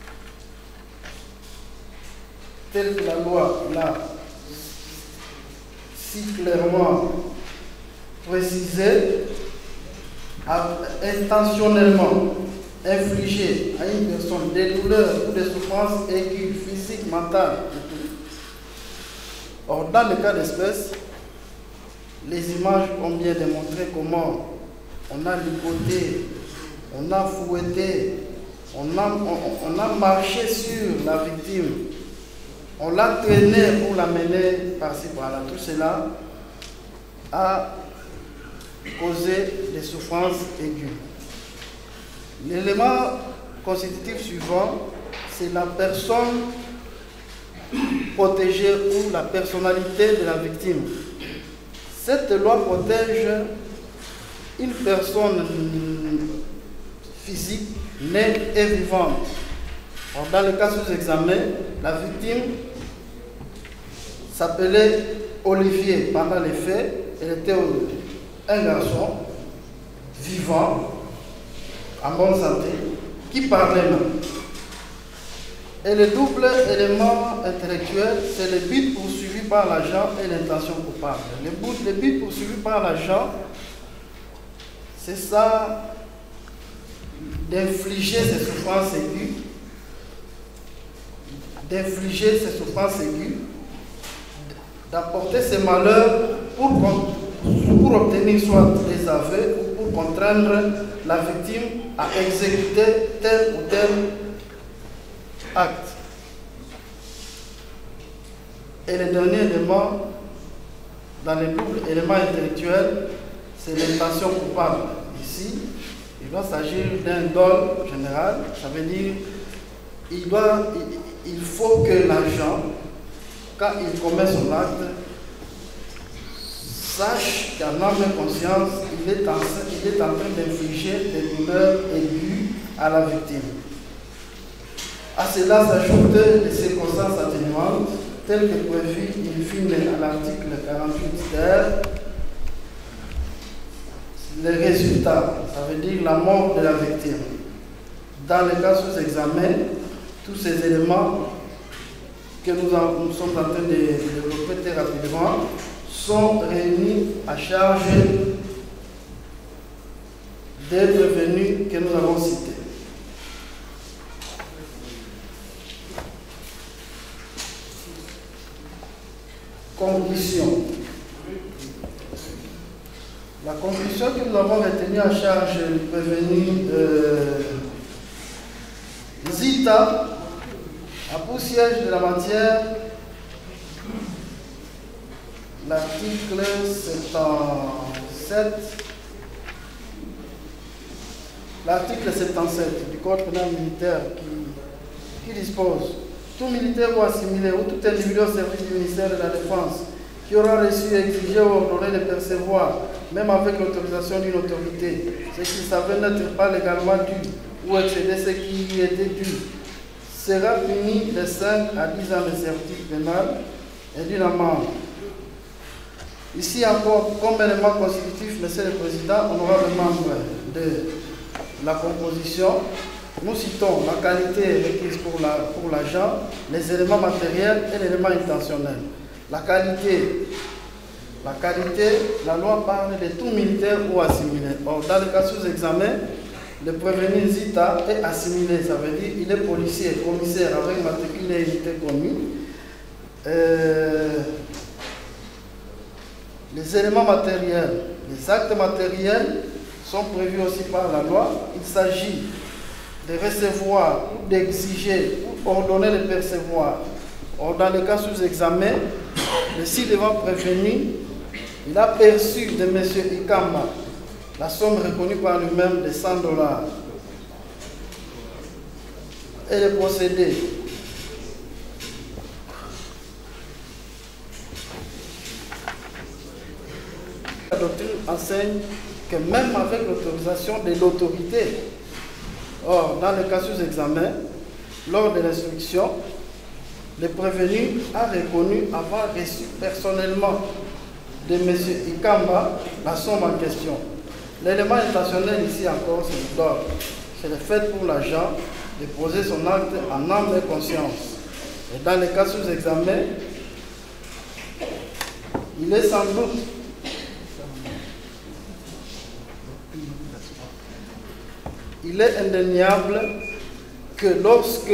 telle que la loi l'a si clairement précisé, intentionnellement infliger à une personne des douleurs ou des souffrances aiguës, physiques, mentales et tout. Or, dans le cas d'espèce, les images ont bien démontré comment on a ligoté, on a fouetté, on a, on, on a marché sur la victime, on l'a traîné pour l'amener par-ci par-là. Tout cela a causé des souffrances aiguës. L'élément constitutif suivant, c'est la personne protégée ou la personnalité de la victime. Cette loi protège une personne physique, née et vivante. Alors, dans le cas sous examen, la victime s'appelait Olivier pendant les faits. Elle était un garçon. vivant, en bonne santé, qui parlait même. Et le double élément intellectuel, c'est le but poursuivi par l'agent et l'intention coupable. Le but, le but poursuivi par l'agent, c'est ça, d'infliger ses souffrances aiguës, d'infliger ses souffrances aiguës, d'apporter ses malheurs pour, pour obtenir soit des aveux ou pour contraindre la victime à exécuter tel ou tel acte. Et le dernier élément, dans le double élément intellectuel, c'est l'intention coupable. Ici, il doit s'agir d'un dol général, ça veut dire il, doit, il, il faut que l'agent, quand il commet son acte, sache qu'en âme et conscience, il est en, il est en train d'infliger des douleurs aiguës à la victime. À cela s'ajoutent les circonstances atténuantes, telles que prévues in fine à l'article quarante-huit ter. Les résultats, ça veut dire la mort de la victime. Dans le cas sous examen, tous ces éléments que nous, en, nous sommes en train de développer très rapidement sont réunis à charge des prévenus que nous avons cités. Conclusion. La conclusion que nous avons retenue à charge du prévenu euh, Zita a pour siège de la matière l'article soixante-dix-sept, l'article soixante-dix-sept du Code pénal militaire qui, qui dispose: tout militaire ou assimilé ou tout individu au service du ministère de la Défense qui aura reçu, exigé ou ordonné de percevoir, même avec l'autorisation d'une autorité, ce qui savait n'être pas légalement dû ou excéder ce qui y était dû, sera puni de cinq à dix ans de servitude pénale et d'une amende. Ici encore, comme élément constitutif, Monsieur le Président, honorable membre de la composition, nous citons la qualité requise pour l'agent, la, pour les éléments matériels et l'élément intentionnel. La qualité, la qualité, la loi parle de tout militaire ou assimilé. Or, dans le cas sous examen, le prévenu Zita est assimilé, ça veut dire qu'il est policier, commissaire avec matricule et unité commune. Euh, les éléments matériels, les actes matériels sont prévus aussi par la loi. Il s'agit de recevoir ou d'exiger ou ordonner de percevoir. Or, dans le cas sous examen, le ci-devant prévenu, il a perçu de M. Ikamba la somme reconnue par lui-même de cent dollars et le procédé. La doctrine enseigne que même avec l'autorisation de l'autorité, or, dans le cas sous examen, lors de l'instruction, le prévenu a reconnu avoir reçu personnellement de M. Ikamba la somme en question. L'élément intentionnel ici encore, c'est le dol. C'est le fait pour l'agent de poser son acte en âme et conscience. Et dans le cas sous examen, il est sans doute il est indéniable que lorsque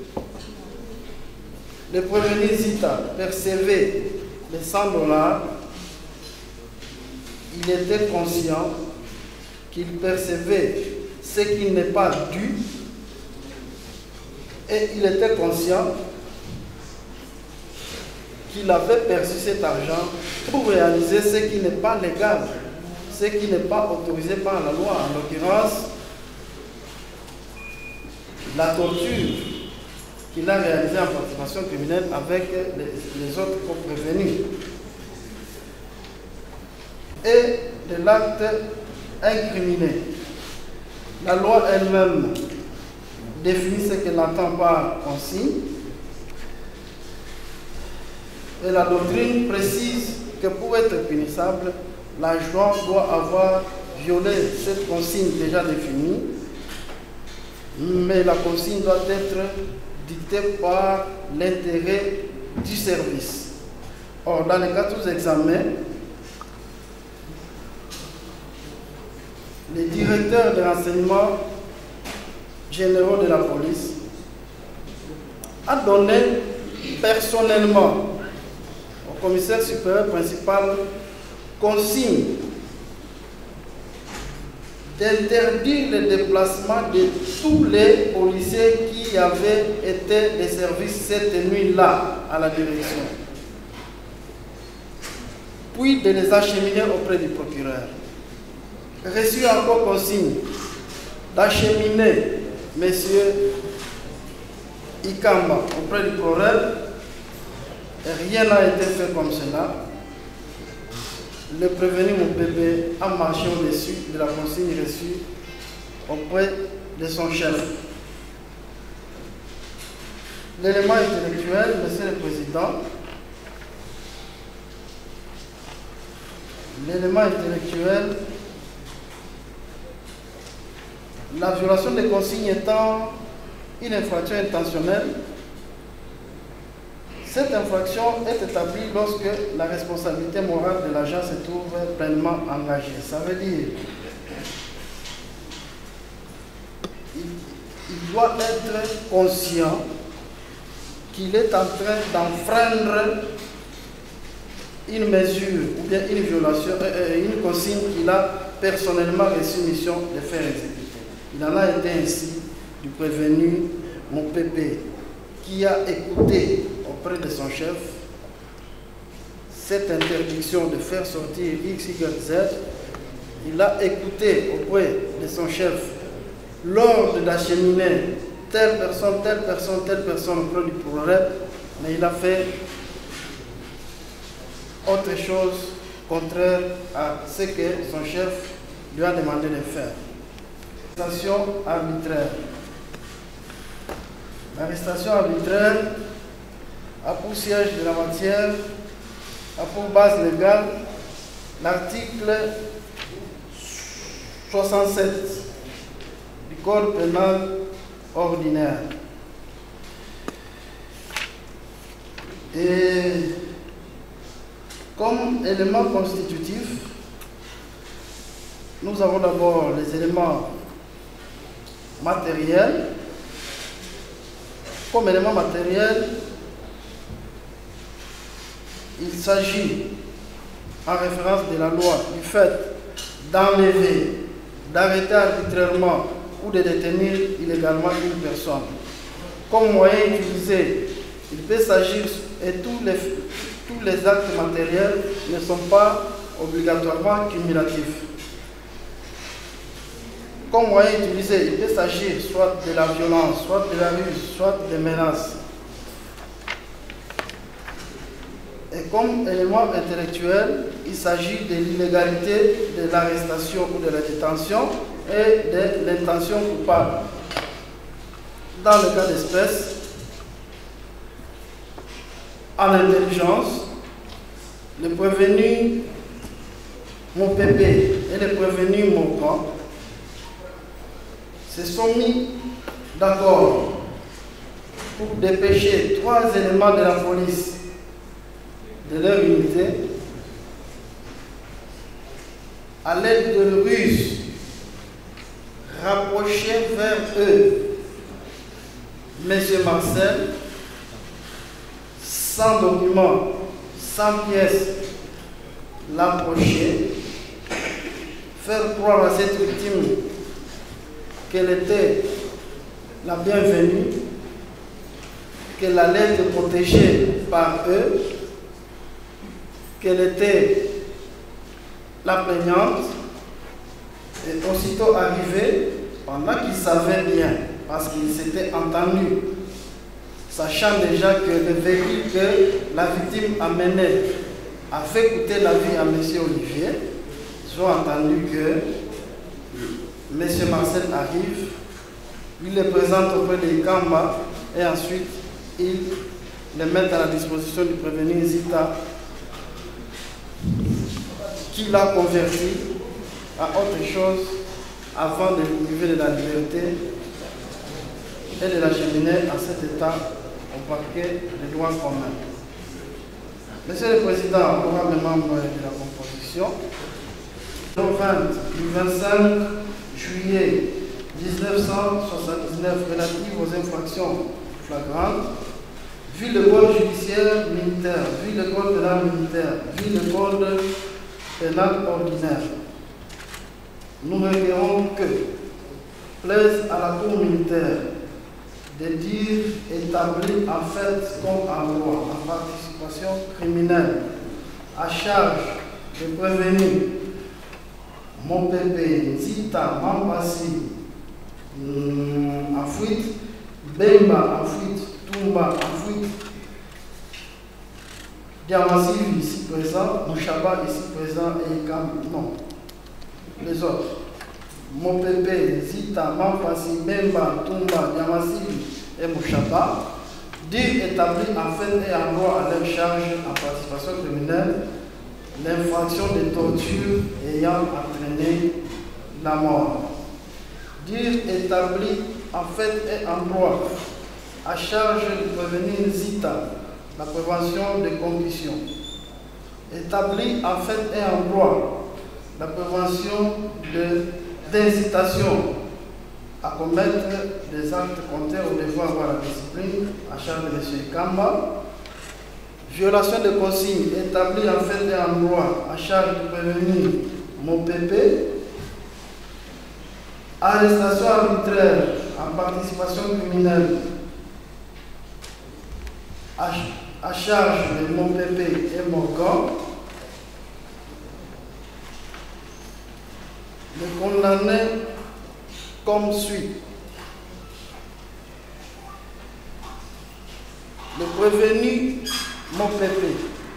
le prévenu Zita percevait les cent dollars, il était conscient qu'il percevait ce qui n'est pas dû et il était conscient qu'il avait perçu cet argent pour réaliser ce qui n'est pas légal, ce qui n'est pas autorisé par la loi, en l'occurrence la torture qu'il a réalisée en participation criminelle avec les, les autres co-prévenus et de l'acte incriminé. La loi elle-même définit ce qu'elle entend par consigne et la doctrine précise que pour être punissable, l'agent doit avoir violer cette consigne déjà définie, mais la consigne doit être dictée par l'intérêt du service. Or, dans les cas tous examens, les directeurs de renseignement généraux de la police a donné personnellement au commissaire supérieur principal consigne d'interdire le déplacement de tous les policiers qui avaient été de service cette nuit-là à la direction, puis de les acheminer auprès du procureur. Reçu encore consigne d'acheminer M. Ikamba auprès du procureur. Rien n'a été fait comme cela. Le prévenu mon bébé a marché au-dessus de la consigne reçue auprès de son chef. L'élément intellectuel, Monsieur le Président, l'élément intellectuel, la violation des consignes étant une infraction intentionnelle, cette infraction est établie lorsque la responsabilité morale de l'agent se trouve pleinement engagée. Ça veut dire il, il doit être conscient qu'il est en train d'enfreindre une mesure ou bien une violation, euh, une consigne qu'il a personnellement reçu mission de faire exécuter. Il en a été ainsi du prévenu mon pépé qui a écouté auprès de son chef cette interdiction de faire sortir X Y Z. Il a écouté auprès de son chef l'ordre d'acheminer telle personne, telle personne, telle personne auprès du procureur, mais il a fait autre chose contraire à ce que son chef lui a demandé de faire. Arrestation arbitraire. L'arrestation arbitraire a pour siège de la matière, a pour base légale l'article soixante-sept du Code pénal ordinaire. Et comme élément constitutif, nous avons d'abord les éléments matériels. Comme élément matériel, il s'agit, en référence de la loi, du fait d'enlever, d'arrêter arbitrairement ou de détenir illégalement une personne. Comme moyen utilisé, il peut s'agir, et tous les, tous les actes matériels ne sont pas obligatoirement cumulatifs. Comme moyen utilisé, il peut s'agir soit de la violence, soit de la ruse, soit des menaces. Et comme élément intellectuel, il s'agit de l'illégalité de l'arrestation ou de la détention et de l'intention coupable. Dans le cas d'espèce, en intelligence, le prévenu mon pépé et le prévenu mon camp se sont mis d'accord pour dépêcher trois éléments de la police de leur unité à l'aide de ruses, rapprocher vers eux M. Marcel sans document, sans pièce, l'approcher, faire croire à cette victime qu'elle était la bienvenue, qu'elle allait être protégée par eux, qu'elle était la plaignante, et aussitôt arrivé, pendant qu'ils savaient bien, parce qu'ils s'étaient entendus, sachant déjà que le véhicule que la victime amenait a fait coûter la vie à M. Olivier, ils ont entendu que M. Marcel arrive, il les présente auprès de Ikamba et ensuite il les met à la disposition du prévenu Zita qui l'a converti à autre chose avant de priver de la liberté et de l'acheminer à cet état au parquet de droit commun. Monsieur le Président, honorable membre de la composition, le vingt du vingt-cinq juillet mille neuf cent soixante-dix-neuf relative aux infractions flagrantes, vu le code judiciaire militaire, vu le code pénal militaire, vu le code pénal ordinaire, nous requérons que plaise à la Cour militaire de dire établi en fait comme en loi en participation criminelle à charge de prévenir mon pépé, Zita, Mampassi, en fuite, Bemba en fuite, Tumba en fuite, Diamassi ici présent, Mouchaba ici présent et Ikam, non, les autres. Mon pépé, Zita, Mampassi, Bemba, Tumba, Diamassi et Mouchaba, dire établi en fait et en loi à leur charge en participation criminelle l'infraction de torture ayant entraîné la mort. Dire établi en fait et en droit à charge de prévenir Zita, la prévention des conditions. Établi en fait et en droit la prévention d'incitation à commettre des actes contraires au devoir à la discipline à charge de M. Kamba. Violation de consignes établie en fait et en droit à charge de prévenir mon pépé. Arrestation arbitraire en participation criminelle à, à charge de mon pépé et mon corps. Le condamné comme suit. Le prévenu mon pépé.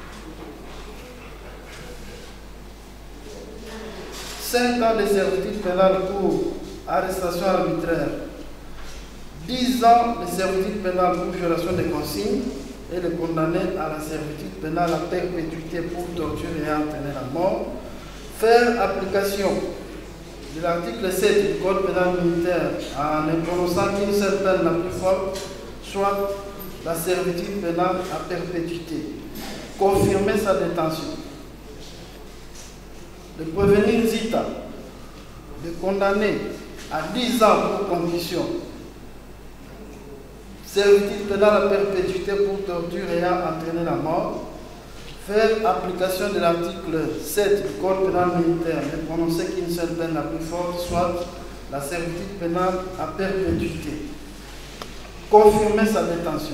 cinq ans de servitude pénale pour arrestation arbitraire. dix ans de servitude pénale pour violation des consignes et le condamné à la servitude pénale à perpétuité pour torture et entraîner la mort. Faire application de l'article sept du Code pénal militaire en ne prononçant qu'une seule peine la plus forte, soit la servitude pénale à perpétuité. Confirmer sa détention. De prévenir Zita, de condamner à dix ans pour condition. Servitude pénale à perpétuité pour torture ayant entraîné la mort. Faire application de l'article sept du Code pénal militaire, ne prononcer qu'une seule peine la plus forte, soit la servitude pénale à perpétuité. Confirmer sa détention.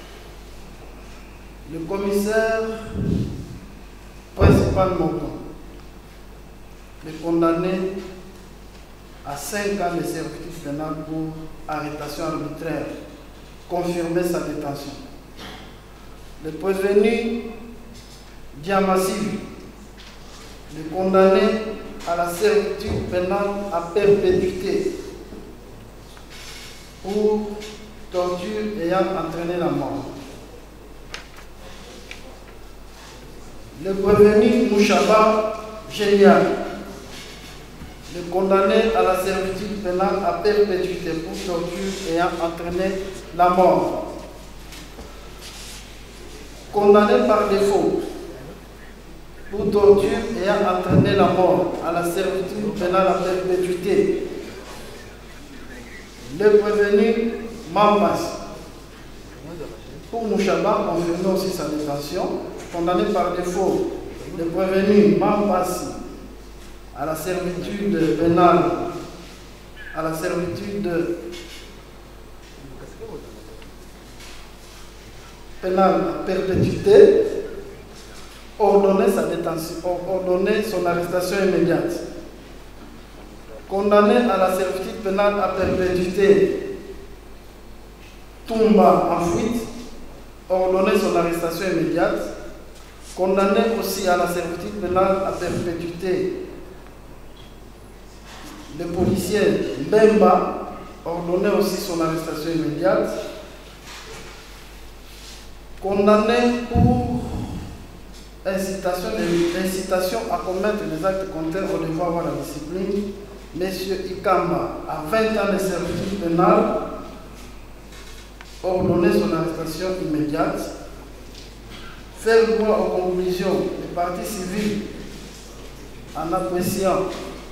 Le commissaire principal Moton, le condamné à cinq ans de servitude pénale pour arrestation arbitraire, confirmer sa détention. Le prévenu Diamassi, le condamné à la servitude pénale à perpétuité pour torture ayant entraîné la mort. Le prévenu Mouchaba Génial, le condamné à la servitude pénale à perpétuité pour torture ayant entraîné la mort. Condamné par défaut pour torture ayant entraîné la mort à la servitude pénale à perpétuité. Le prévenu Mampas. Pour Mouchaba, confirmer aussi sa détention. Condamné par défaut, le prévenu Mampas à la servitude pénale, à la servitude pénale à perpétuité, ordonner sa détention, ordonner son arrestation immédiate. Condamné à la servitude pénale à perpétuité, Tumba en fuite, ordonner son arrestation immédiate. Condamné aussi à la servitude pénale à perpétuité, le policier Bemba, ordonner aussi son arrestation immédiate. Condamné pour incitation, de, incitation à commettre des actes contraires au devoir à la discipline, M. Ikamba a vingt ans de servitude pénale, ordonner son arrestation immédiate, faire droit aux conclusions des parties civiles en appréciant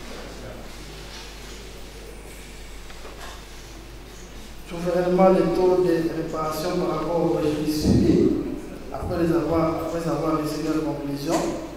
souverainement les taux de réparation par rapport aux préjudices subis après, les avoir, après avoir reçu leurs conclusions.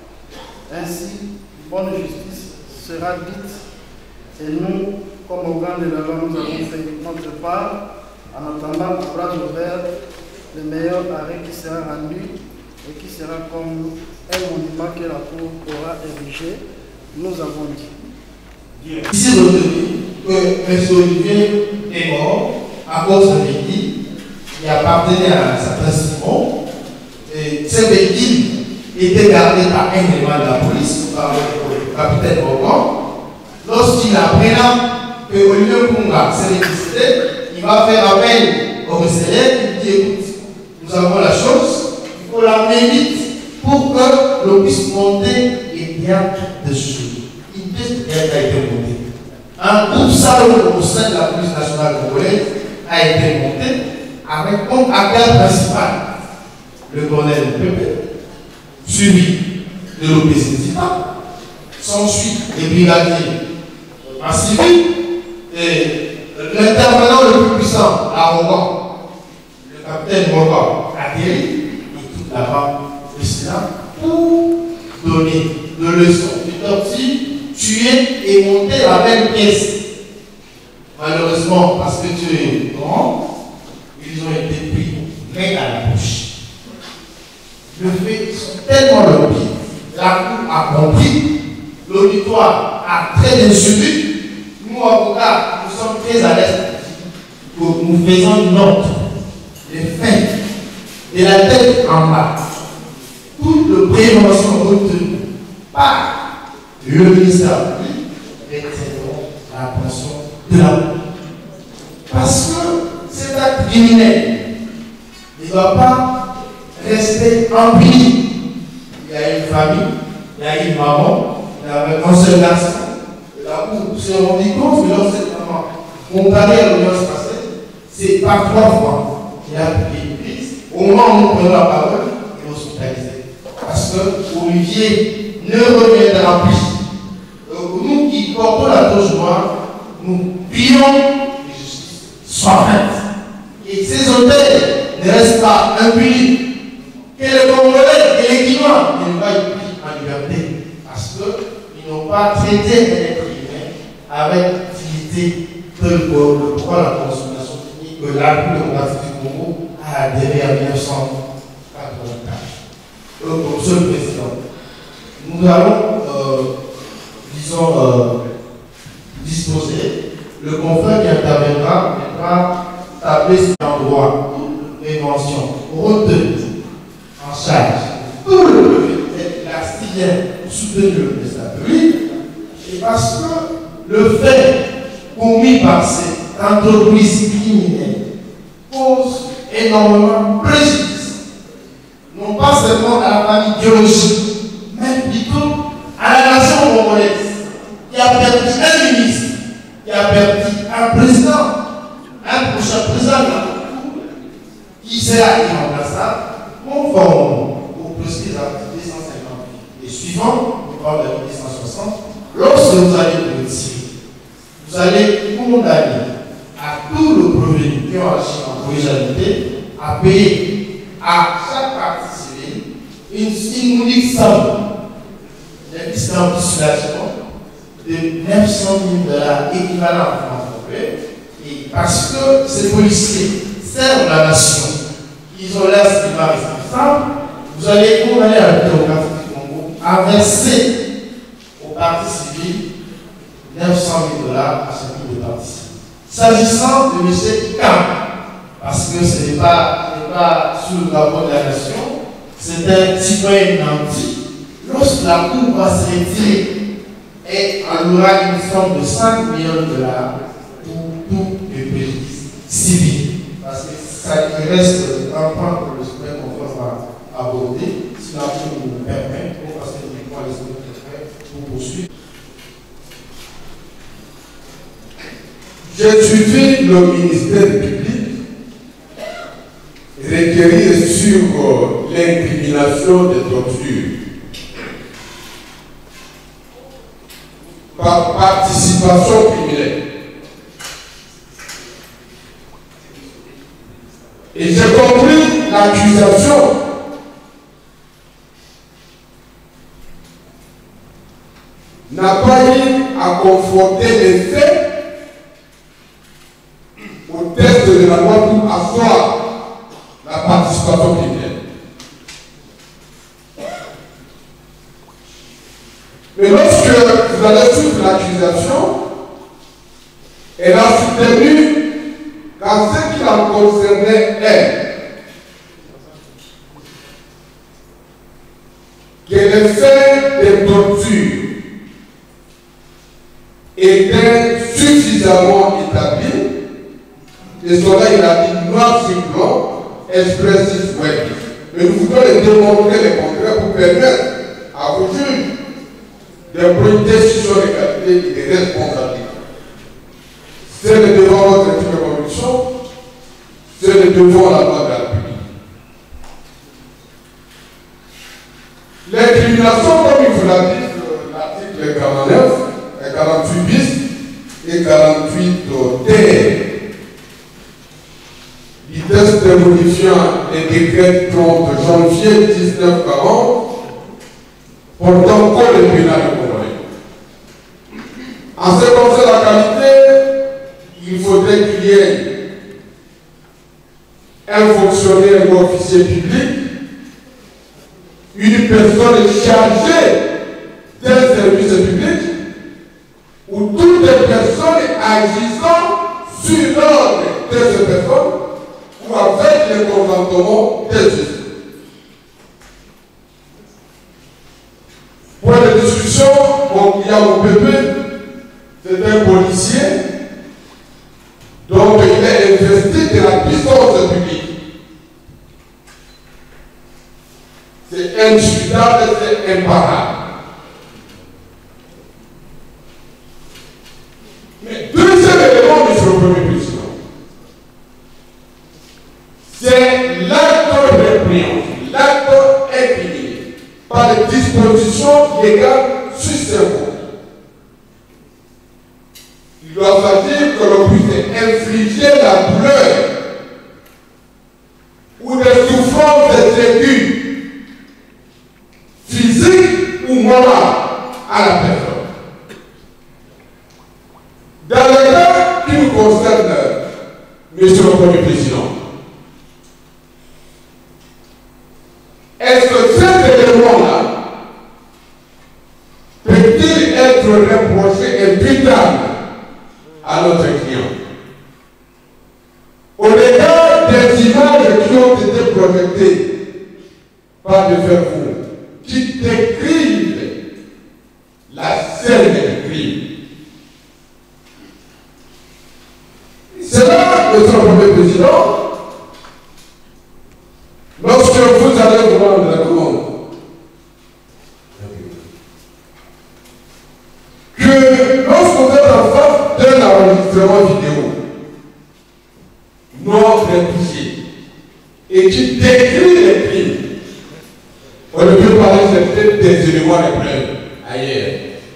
Ainsi, bonne justice sera dite et nous, comme organe de la loi, nous avons fait notre part en attendant à bras ouverts le meilleur arrêt qui sera rendu et qui sera comme un monument que la Cour aura érigé. Nous avons dit. Ici retenu que M. Olivier est mort à cause de véhicule qui appartenait à un certain Simon. Et ce véhicule était gardé par un élément de la police, par le capitaine Morgan. Lorsqu'il apprend que Olivier Kunga s'est décidé, il va faire appel au receveur, il dit écoute, nous avons la chose, il faut l'amener vite pour que l'on puisse monter et bien dessus. Une pièce de théâtre a été montée. Un groupe salon au sein de la police nationale congolaise a été monté avec comme acteur principal le colonel Pepe, suivi de l'O P C Zita, s'ensuit les brigadiers en civil et l'intervenant le plus puissant, l'arrogant, le capitaine Morgan, atterri et toute la bande de cela pour donner de leçons de torture, tuer et monter la même pièce. Malheureusement, parce que tu es grand, ils ont été pris main à la bouche. Le fait sont tellement lobbies, la Cour a compris, l'auditoire a très bien suivi. Nous, avocats, nous sommes très à l'aise pour nous faisons note des faits de la tête en bas. Toute le prévention retenue par le ministère public retiendront l'attention de la Cour. Parce que cet acte criminel ne doit pas rester impuni. Il y a une famille, il y a une maman, il y avait un seul garçon. La Cour se rendit compte que lorsque cette maman, comparée à l'audience passée, c'est par trois fois qu'il a pris une crise. Au moment où nous prenons la parole, il est hospitalisé. Parce que Olivier ne reviendra plus. Donc, nous qui portons la touche noire, nous prions que la justice soit faite. Et ces auteurs ne restent pas impunis. Que les Congolais et les Guinois ne soient pas en liberté. Parce qu'ils n'ont pas traité un être humain avec utilité tel que le droit à la consommation technique que la Cour démocratique du Congo a adhéré en mille neuf cent quatre-vingt-quatre. Donc, Monsieur le Président, nous allons, euh, disons, euh, disposer. Le confrère qui interviendra devra tabler sur un droit de prévention retenue en charge tout le peuple lastillien pour soutenir le président public. Et parce que le fait commis par cette entreprise criminelle cause énormément de préjudice, non pas seulement à la famille biologique, mais plutôt à la nation congolaise, qui a perdu un ministre, qui a perdu un président, un prochain président de la Cour, qui sera irremplaçable, conformément au prescrit de l'article deux cent cinquante et suivant, qui parle de l'article deux cent soixante, lorsque vous allez le retirer, vous allez condamner à tout le provenu qui ont agi en collégialité à payer à chaque partie civile une unique somme d'investissement de neuf cent mille dollars équivalent à francs. Et parce que ces policiers servent la nation, ils ont l'air ce qui va responsable, vous allez condamner à la démocratie du Congo à verser aux partis civils neuf cent mille dollars à chacun des partis civils. S'agissant de M. Ikam, parce que ce n'est pas, pas sous le drapeau de la nation, c'est un citoyen nanti. Lorsque la Cour va se retirer, et on aura une somme de cinq millions de dollars pour tous les préjudices civils. Parce que ça reste un point que le Suprême Conférence va aborder si la Cour nous permet. j'ai suivi le ministère public requérir sur euh, l'incrimination de torture par participation criminelle. Et j'ai compris l'accusation n'a pas eu à confronter les faits au texte de la loi pour asseoir la participation criminelle. Mais lorsque vous allez suivre l'accusation, elle a soutenu qu'en ce qui la concernait, elle, que les faits de torture étaient suffisamment établis, et cela il a dit noir sur blanc, expressif web. Mais nous voulons les démontrer les contraires pour permettre à vos juges de prendre des décisions de qualité et de responsabilité. C'est le devant votre éthique de conviction, c'est le devant la loi de la République. L'incrimination, comme il vous l'a dit, l'article quarante-neuf, quarante-huit bis et quarante-huit terre, du test modifiant les décrets trente janvier mille neuf cent quarante portant code pénal congolais. En ce qui concerne la qualité, il faudrait qu'il y ait un fonctionnaire ou officier public, une personne chargée d'un service public, ou toutes les personnes agissant sur l'ordre de ces personnes ou avec le consentement des juges. Point de discussion, bon, il y a au P P, c'est un policier, donc il est investi de la puissance publique. C'est indiscutable, c'est imparable. Mais deuxième élément, monsieur le Premier Président, c'est l'acte répréhensible, l'acte incriminé par les dispositions légales sur ces voies. Il doit s'agir que l'on puisse infliger la douleur ou des souffrances aiguës, physiques ou morales, à la personne. Dans le cas qui nous concerne, monsieur le Premier Président, est-ce que cet élément-là peut-il être reproché imputable à notre client? Au regard des images qui ont été projetées par des cerveaux qui décrivent la scène du crime, c'est là, monsieur le Premier Président, lorsque vous allez vous rendre compte que lorsque vous êtes en face d'un enregistrement vidéo non rédigé et qui décrit les crimes, on ne peut parler peut-être des éléments de preuve ailleurs.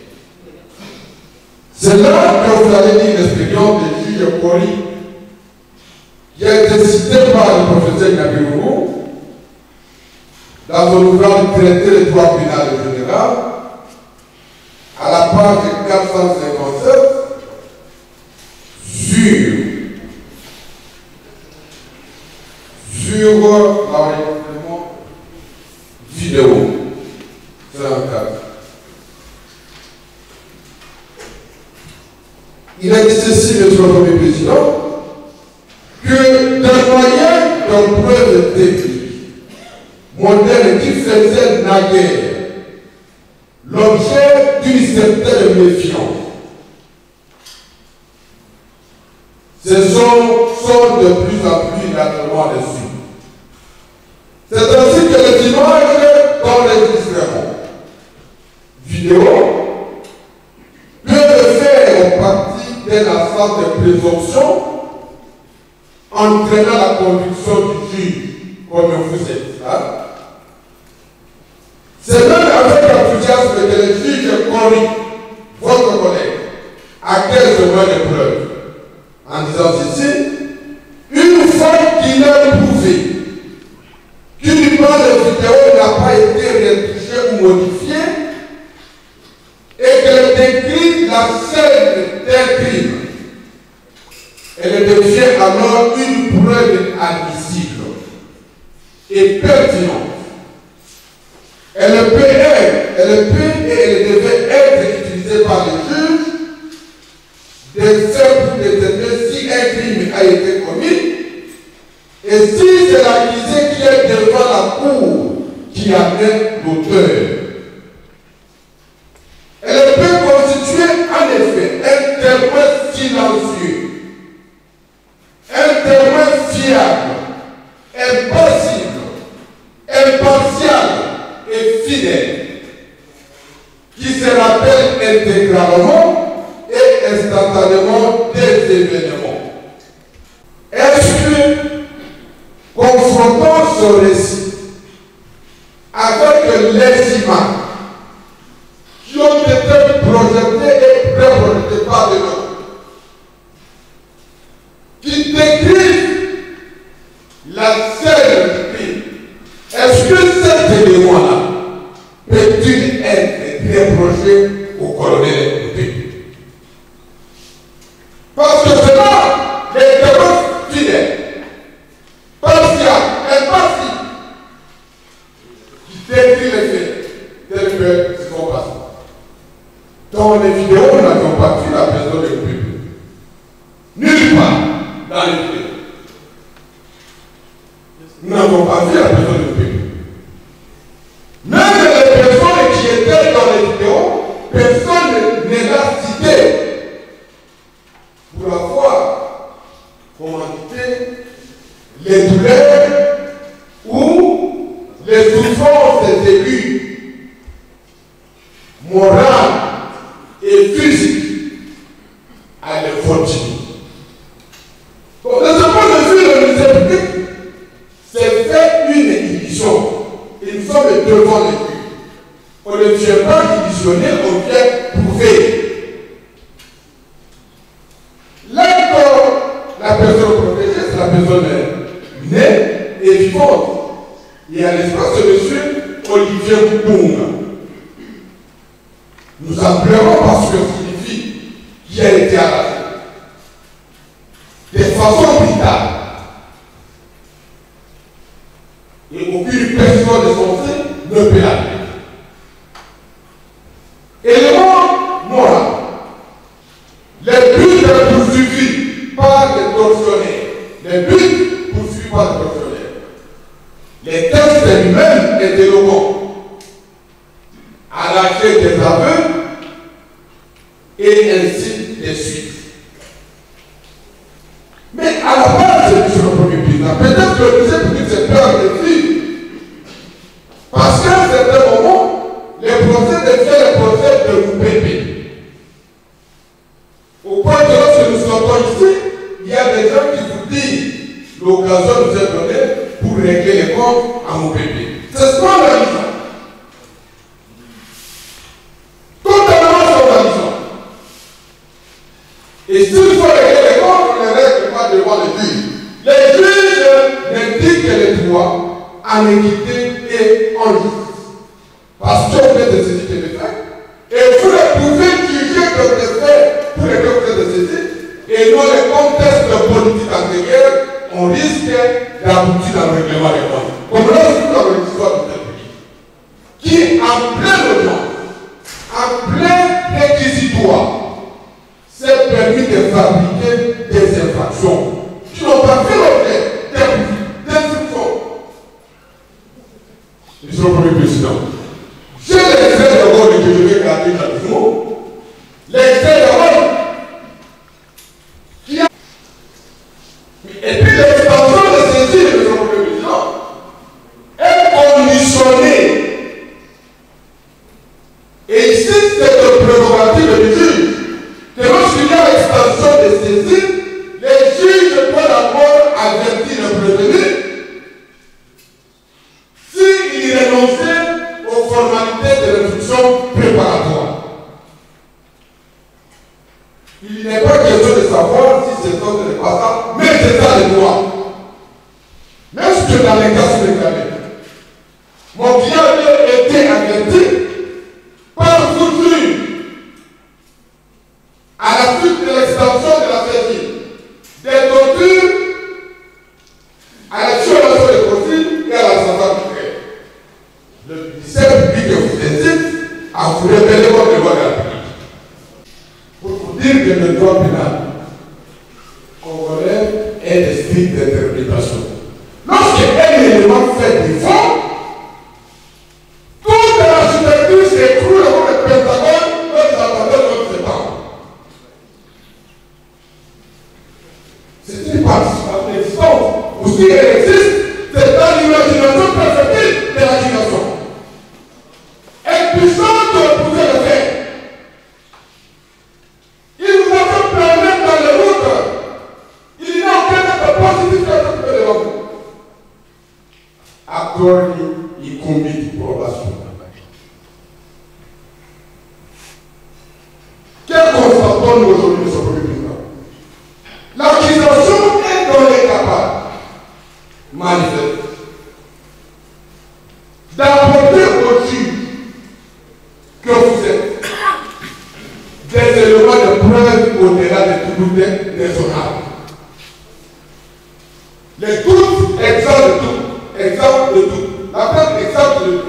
C'est là que vous allez dire l'expérience de juge Poli qui a été cité par le professeur Nabirogo dans son ouvrage traité le droit pénal général, à la page quatre cent cinquante-sept, sur, sur l'enregistrement vidéo. C'est un cas. Il a dit ceci, monsieur le Premier Président, que d'un moyen de preuve technique moderne qui faisait naguère l'objet d'une certaine méfiance, ces hommes sont de plus en plus naturellement dessus. C'est ainsi que les images d'enregistrement vidéo peuvent faire partie d'un ensemble présomption entraînant la conviction du juge, comme vous êtes là. C'est même avec enthousiasme que le juge corrige votre collègue à quinze mois de preuve, en disant ceci: une fois qu'il a prouvé qu'une image de vidéo n'a pas été rédigée ou modifiée et qu'elle décrit la scène d'un crime, elle devient alors une preuve admissible et pertinente. Elle peut être, elle peut et elle devait être utilisée par les juges de seul pour déterminer si un crime a été commis et si c'est l'accusé qui est devant la cour qui amène l'auteur. Elle peut constituer en effet un témoin silencieux, un témoin fiable, impassible, impartial et fidèle, qui se rappelle intégralement et instantanément des événements. Est-ce que, confrontant ce récit avec les images qui ont été projetées et pré-projetées par les gens, qui décrivent la scène du crime, est-ce que cet élément-là peut-il être reproché au colonel du pays? Parce que c'est là les témoins fidèles, partial, impassible, qui décrit les faits tels que ce sont passés. Dans les vidéos, nous n'avions pas vu la personne du public. Nulle part dans les vidéos. Nous n'avons pas vu la personne du public. Même les personnes qui étaient dans les vidéos, personne ne l'a cité pour avoir commenté les douleurs ou les souffrances des élus morales et physiques à l'infortune. Donc, de ce point de vue, le ministère public s'est fait une édition. Et nous sommes devant les juges. On ne vient pas éditionner, on vient prouver. Là quand la personne protégée, c'est la personne née et vivante. Et à l'espace de monsieur Olivier Bounga. Nous appellerons parce que ça signifie qui a été arraché. De façon brutale. Et aucune personne de son sein ne peut la faire. Élément moral. Les buts poursuivis par les tortionnaires. Les buts poursuivis par les tortionnaires. Les textes eux-mêmes étaient éloquents. Arracher des aveux et ainsi de suite. Mais à la base, monsieur le Premier président, peut-être que le ministère public s'est peur de vivre. Parce qu'à un certain moment, les procès deviennent les procès de l'U P P. Au point que lorsque nous sortons ici, il y a des gens qui vous disent l'occasion nous est donnée pour régler les comptes en U P P. C'est scandalisant. Totalement scandalisant. Et s'il faut régler les comptes, on ne les règle pas devant les juges. Les juges n'indiquent que les droits en équité et en justice. Parce qu'on vient de saisir les faits. Et vous ne pouvez juger comme des faits pour lesquels vous êtes de saisir. Et non les contextes politiques antérieurs, on risque d'aboutir dans le règlement des comptes. Comme lorsque dans l'histoire du pays, qui en pleine audience, en plein réquisitoire, s'est permis de fabriquer des infractions qui n'ont pas fait l'objet d'instructions. Monsieur le Premier Président, j'ai les faits de rôle que je vais garder dans le mot. Les faits de rôle qui a. Et puis l'extension de saisie, Monsieur le Premier Président, est conditionnée. Et ici, c'est une prérogative du juge que lorsqu'il y a extension de saisie, ça, mais c'est ça le droit. Même si tu es dans les cas sur les carrés. Mon client a été averti par Foutu à la suite de l'extension de la saisie des tortures à la violation des fossiles et à la santé publique. Le ministère public que vous incite à vous révéler votre loi de la République. Pour vous dire que le droit pénal congolais est de stricte interprétation. Lorsqu'un élément fait défaut, toute l'architecture s'écroule comme le Pentagone quand vous attendez votre septembre. C'est une participation existante. Ou si elle existe, c'est dans l'imagination perfectible de l'imagination. Impuissante de repousser le fait. Il vous a fait permettre dans les routes. Il n'y a aucun acte positif qui a fait devant vous. Accord, il combine de probation. Quel constatons-nous aujourd'hui de ce premier président? L'accusation est dans les capables, manifeste, d'apporter au juge que vous êtes des éléments de preuve au-delà de tout doute raisonnable. Les doutes exemples de tout, exemples de tout, la preuve exemple de tout.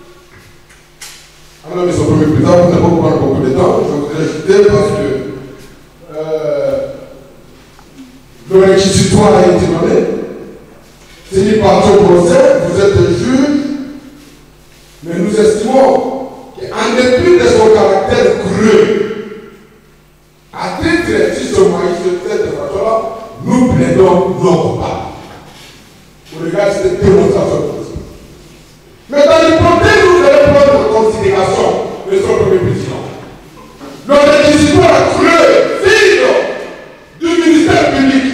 Alors, monsieur le Premier Président, vous n'avez pas prendre beaucoup de temps, je voudrais ajouter parce que euh, le réquisitoire a été donné. C'est une partie au procès, vous êtes le juge, mais nous estimons qu'en dépit de son caractère creux, à titre si ce moyen de cette façon-là, nous plaidons non coupables. Pour regarder cette démonstration possible. Mais dans l'hypothèse où vous allez prendre en considération, monsieur le Premier Président, le réquisitoire creux, fille du ministère public.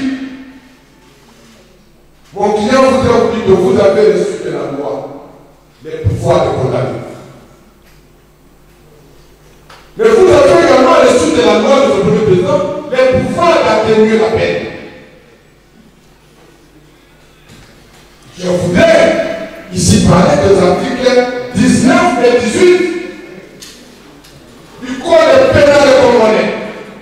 Mon client vous a dit que vous avez reçu de la loi les pouvoirs de condamner. Mais vous avez également reçu de la loi de ce Premier Président les pouvoirs d'atténuer la peine. Je voudrais ici parler des articles dix-neuf et dix-huit du Code pénal congolais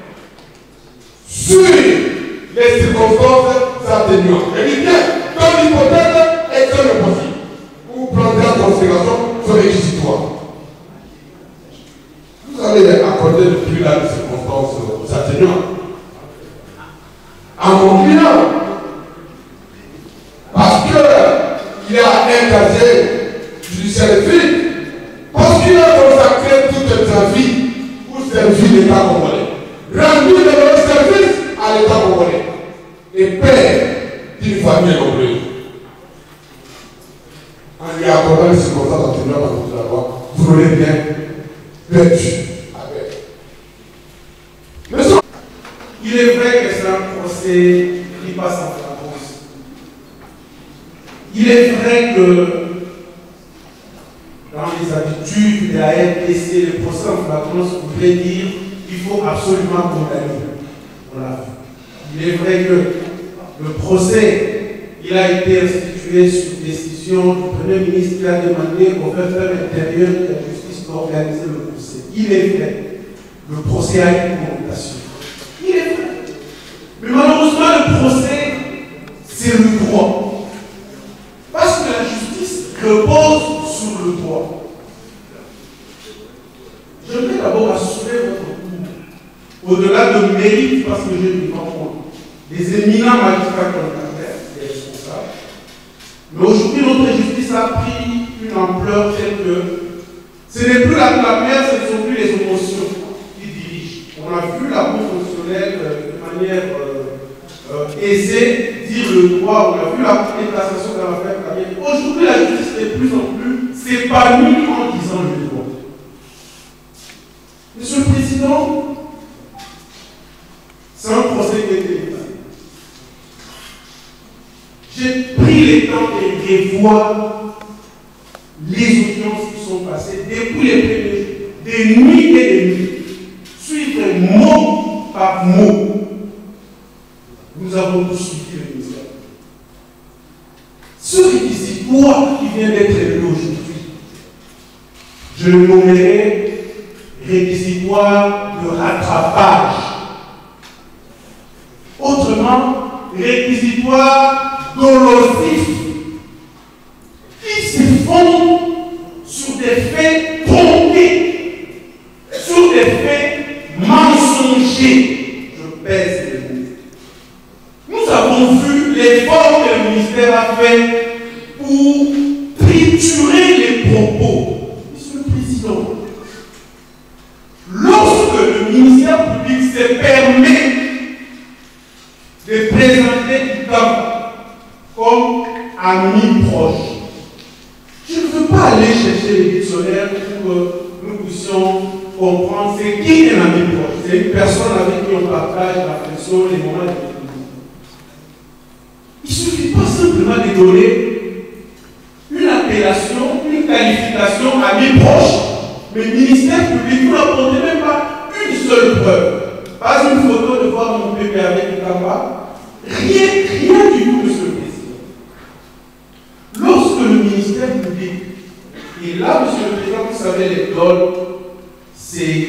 sur les circonstances atténuantes. Et bien, dans l'hypothèse extrêmement possible, vous prendrez en considération ce réquisitoire. Vous allez accorder le plus large de circonstances atténuantes à mon client. Parce qu'il y a un casier judiciaire vide, parce qu'il a consacré toute sa vie pour servir l'État congolais, rendu de leur service à l'État congolais, et père d'une famille nombreuse. En lui accordant les circonstances atténuantes à cause de la loi, vous l'aurez bien perdu avec. Mais ça, il est vrai que c'est un procès qui passe en flagrance. Il est vrai que dans les habitudes de la R D C, le procès en flagrance voudrait dire qu'il faut absolument condamner. On l'a vu. Il est vrai que le procès, il a été institué sur décision du Premier ministre qui a demandé au facteur intérieur de la justice d'organiser le procès. Il est vrai. Le procès a une connotation. Il est vrai. Mais malheureusement, le procès, c'est le droit. Parce que la justice repose sur le droit. Je voudrais d'abord assurer votre coup, au-delà de mérite, parce que je ne comprends pas, des éminents magistrats condamnés, des responsables. Mais aujourd'hui, notre justice a pris une ampleur telle que ce n'est plus la clamière, ce ne sont plus les émotions qui dirigent. On a vu la Cour constitutionnelle de manière euh, euh, aisée dire le droit, on a vu la Cour de cassation dans l'affaire Kabila. Aujourd'hui, la justice de plus en plus s'épanouit en disant le droit. Monsieur le Président, c'est un procès qui a été débattu. J'ai pris le temps de revoir les audiences qui sont passées depuis les premiers jours, des nuits et des nuits, suivre mot par mot. Nous avons tous suivi le ministère. Ce réquisitoire qui vient d'être élevé aujourd'hui, je le nommerai réquisitoire de rattrapage. Autrement, réquisitoire dolosif qui se fonde sur des faits trompés, sur des faits mensongers. Je pèse les mots. Nous avons vu l'effort que le ministère a fait pour triturer les propos. Monsieur le Président, lorsque le ministère public se permet de présenter du camp comme ami proche, je ne veux pas aller chercher les dictionnaires pour que nous puissions comprendre c'est qui un ami proche. C'est une personne avec qui on partage l'affection, les moments de vie. Il ne suffit pas simplement de donner une appellation, une qualification ami proche, mais le ministère public, vous n'apportez même pas une seule preuve. Pas une photo de voir mon bébé avec du tabac. Rien, rien du tout, monsieur le Président. Lorsque le ministère public, et là, monsieur le Président, vous savez, les dons, c'est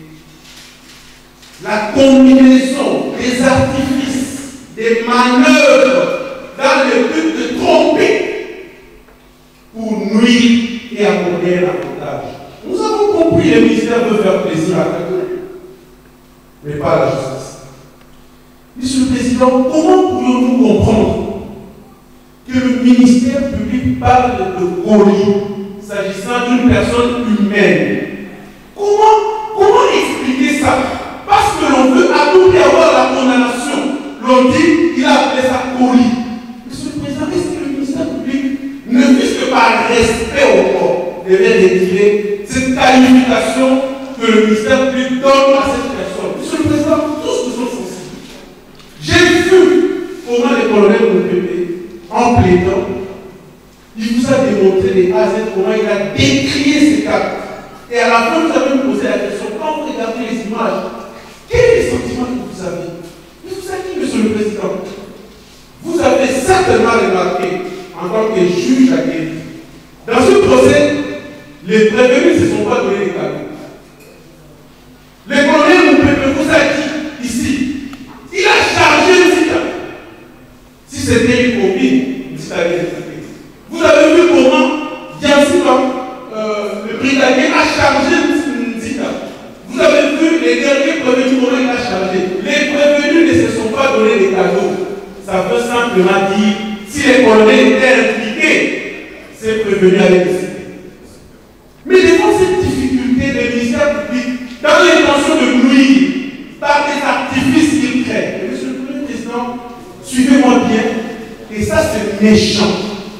la combinaison des artifices, des manœuvres dans le but de tromper pour nuire et abonner l'avantage. Nous avons compris que le ministère veut faire plaisir à quelqu'un, mais pas à la justice. Monsieur le Président, comment pourrions-nous comprendre que le ministère public parle de colis s'agissant d'une personne humaine? Comment, comment expliquer ça? Parce que l'on veut à tout prix avoir la condamnation. L'on dit qu'il a appelé ça colis. Monsieur le Président, est-ce que le ministère public, ne fût-ce que par respect au corps, devait retirer cette qualification que le ministère public donne à cette personne? Monsieur le Président, tous nous sommes sensibles. J'ai vu comment le colonel Moupépé, en plaidant, il vous a démontré les A à Z comment il a décrié ces cas. Et à la fin, vous avez me posé la question, quand vous regardez les images, quel est le sentiment que vous avez? Mais vous avez dit, monsieur le Président, vous avez certainement remarqué, en tant que juge aguerri, dans ce procès, les prévenus ne se sont pas donné les cadeaux. Le colonel Moupépé vous a dit, ici, il a chargé le citoyen. Si c'était une copine, le citoyen. Vous avez vu comment Diansima, euh, le brigadier, a chargé Nzita. Vous avez vu les derniers prévenus comment il a chargé. Les prévenus ne se sont pas donné des cadeaux. Ça veut simplement dire, si les colonels étaient impliqués, ces prévenus allaient décider. Mais devant cette difficulté, le ministère public, dans l'intention de nuire, par des artifices qu'il crée, monsieur le Premier Président, suivez-moi bien, et ça c'est méchant.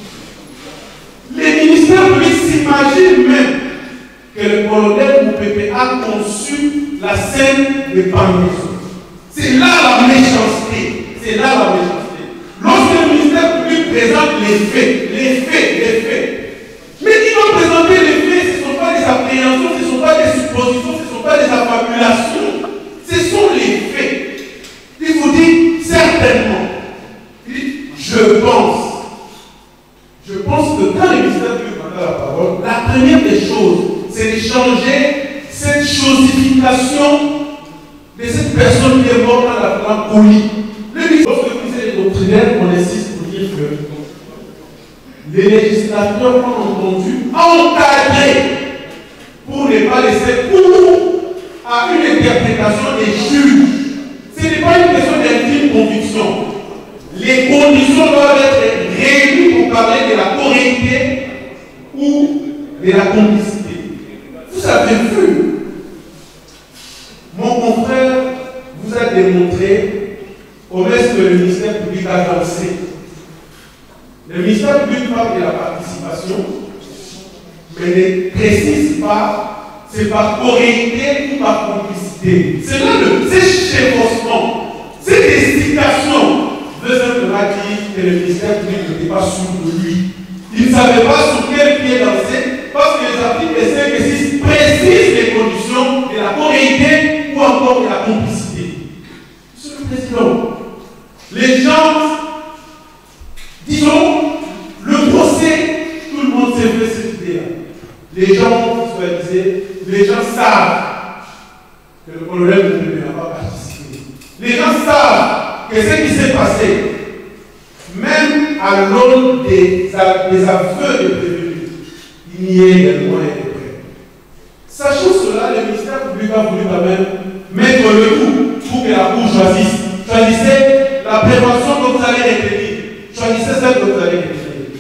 Les ministères publics s'imaginent même que le colonel Moupépé a conçu la scène de pendaison. C'est là la méchanceté. C'est là la méchanceté. Lorsque le ministère public présente les faits, les faits, les faits, mais ils vont présenter les faits, ce ne sont pas des appréhensions, ce ne sont pas des suppositions, ce ne sont pas des affabulations, ce sont les faits. Il vous dit certainement, il dit, je pense. Je pense que quand le ministère public prend la parole, la première des choses, c'est de changer cette chosification de cette personne qui est morte dans la flamme colis. Lorsque vous êtes doctrinaire, on insiste pour dire que les législateurs ont entendu encadrer pour ne pas laisser cours à une interprétation des juges. Ce n'est pas une question d'intime conviction. Les conditions doivent être réunies pour parler de la correctité ou de la complicité. Vous avez vu, mon confrère vous a démontré comment est-ce que le ministère public a avancé. Le ministère public parle de la participation, mais ne précise pas c'est par correctité ou par complicité. C'est là le chevauchement, cette hésitation veut simplement dire que le ministère public n'était pas sûr de lui. Il ne savait pas sur quel pied danser parce que les articles cinq et six précisent les conditions de la correctité ou encore de la complicité. Monsieur le Président, Les gens, disons, le procès, tout le monde s'est fait cette idée-là. Les gens, visualisaient, les gens savent que le colonel de Bébé n'a pas participé. Les gens savent que ce qui s'est passé, même à l'aune des, des aveux de prévenus, il y a des moyens de prêt. Sachant cela, le ministère public a voulu quand même mettre le coup pour que la Cour choisisse. Choisissez la prévention que vous allez retenir. Choisissez celle que vous allez retenir.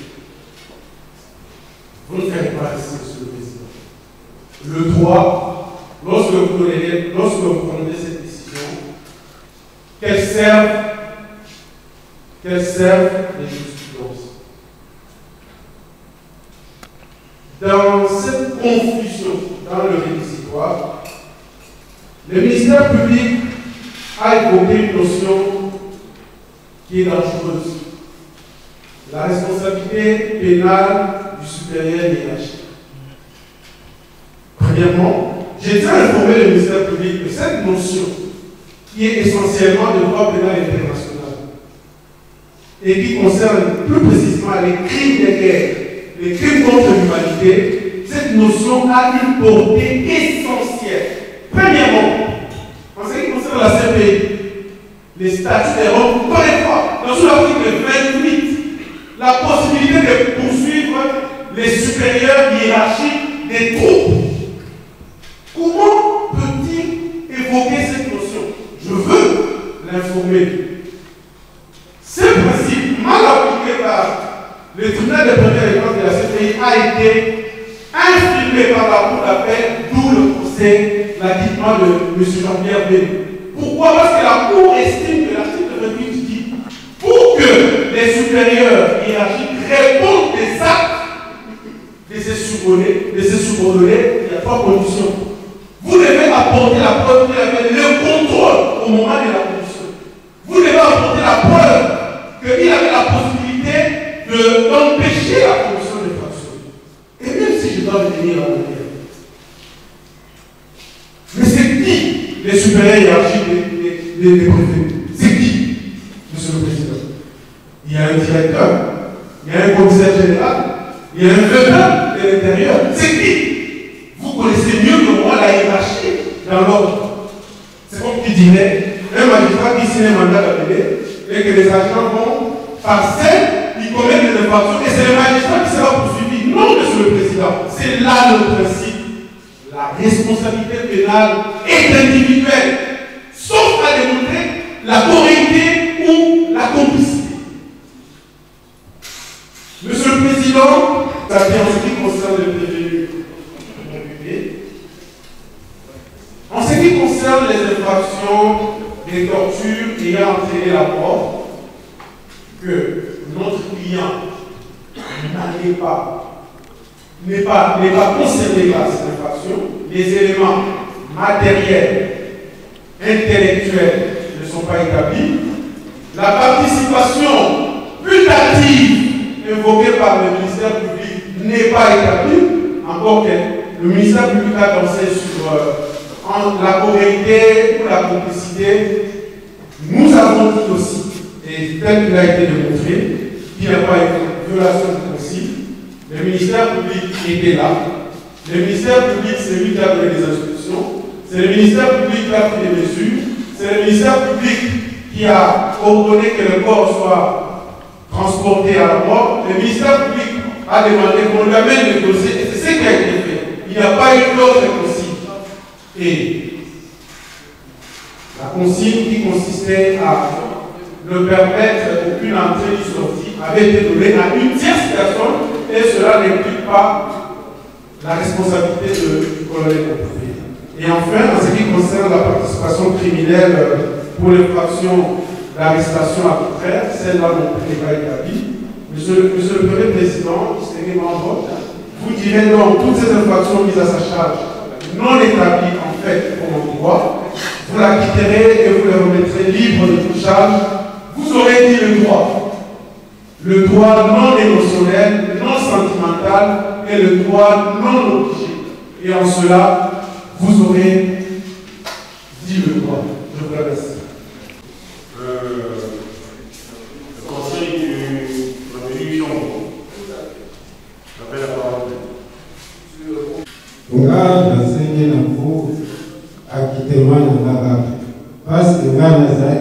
Vous ne faites pas ici, Monsieur le Président. Le droit, lorsque vous prenez, lorsque vous prenez cette décision, qu'elle serve, qu'elle serve les jurisprudence. Dans cette confusion, dans le réquisitoire, le ministère public a évoqué une notion qui est dangereuse. La responsabilité pénale du supérieur hiérarchique. Premièrement, j'ai tiens à informer le ministère public que cette notion, qui est essentiellement de droit pénal international, et qui concerne plus précisément les crimes de guerre, les crimes contre l'humanité, cette notion a une portée essentielle. Premièrement, en ce qui concerne la C P I, les statuts de Rome, encore une fois, dans l'article vingt-huit, la possibilité de poursuivre les supérieurs hiérarchiques des troupes. Comment peut-il évoquer cette notion? Je veux l'informer. Ce principe, mal appliqué par le tribunal de première instance de la C P I, a été infirmé par la Cour d'appel, d'où le procès, l'acquittement de M. Jean-Pierre Béni. Pourquoi? Parce que la Cour estime que l'article vingt-huit dit pour que les supérieurs hiérarchiques répondent des actes de ces subordonnés, de ces subordonnés, il y a trois conditions. Vous devez apporter la preuve qu'il avait le contrôle au moment de la condition. Vous devez apporter la preuve qu'il avait la possibilité d'empêcher la commission de fraction. Et même si je dois venir à l'arrière. Mais c'est qui les supérieurs hiérarchiques des, des, des préfets? C'est qui, Monsieur le Président? Il y a un directeur, il y a un commissaire général, il y a un veuvin de l'intérieur. C'est qui? Vous connaissez mieux que moi la hiérarchie dans l'ordre. C'est comme qui dirait un magistrat qui signe un mandat d'appel et que les agents vont par scène, ils commettent des infractions et c'est le magistrat qui sera poursuivi. Non, Monsieur le Président, c'est là le principe. La responsabilité pénale est individuelle, sauf à démontrer la correctité ou la complicité. Monsieur le Président, ça vient en ce qui concerne le prévenu. En ce qui concerne les infractions des tortures ayant entraîné la mort, que notre client n'est pas, n'est pas, n'est pas concerné par cette infraction, les éléments matériels, intellectuels ne sont pas établis, la participation putative évoquée par le ministère public n'est pas établie, encore que le ministère public a dansé sur euh, entre la correctité ou la complicité. Nous avons dit aussi, et tel qu'il a été démontré, qu'il n'y a pas eu de violation du principe. Le ministère public était là. Le ministère public, c'est lui qui a donné les instructions. C'est le ministère public qui a pris les mesures. C'est le ministère public qui a ordonné que le corps soit transporté à la mort. Le ministère public a demandé qu'on lui amène le dossier et c'est ce qui a été fait. Il n'y a pas eu d'autre consigne. Et la consigne qui consistait à ne permettre aucune entrée ni sortie avait été donnée à une tierce personne et cela n'implique pas la responsabilité de, du colonel Comtoufé. Et enfin, en ce qui concerne la participation criminelle pour l'infraction d'arrestation arbitraire, celle-là non plus n'est pas établie. Monsieur, monsieur le Premier Président, distingué membre, vous direz donc toutes ces infractions mises à sa charge non établies en fait pour mon droit, vous la quitterez et vous les remettrez libre de toute charge. Vous aurez dit le droit. Le droit non émotionnel, non sentimental et le droit non obligé. Et en cela, vous aurez dit le droit. Je vous remercie. Euh,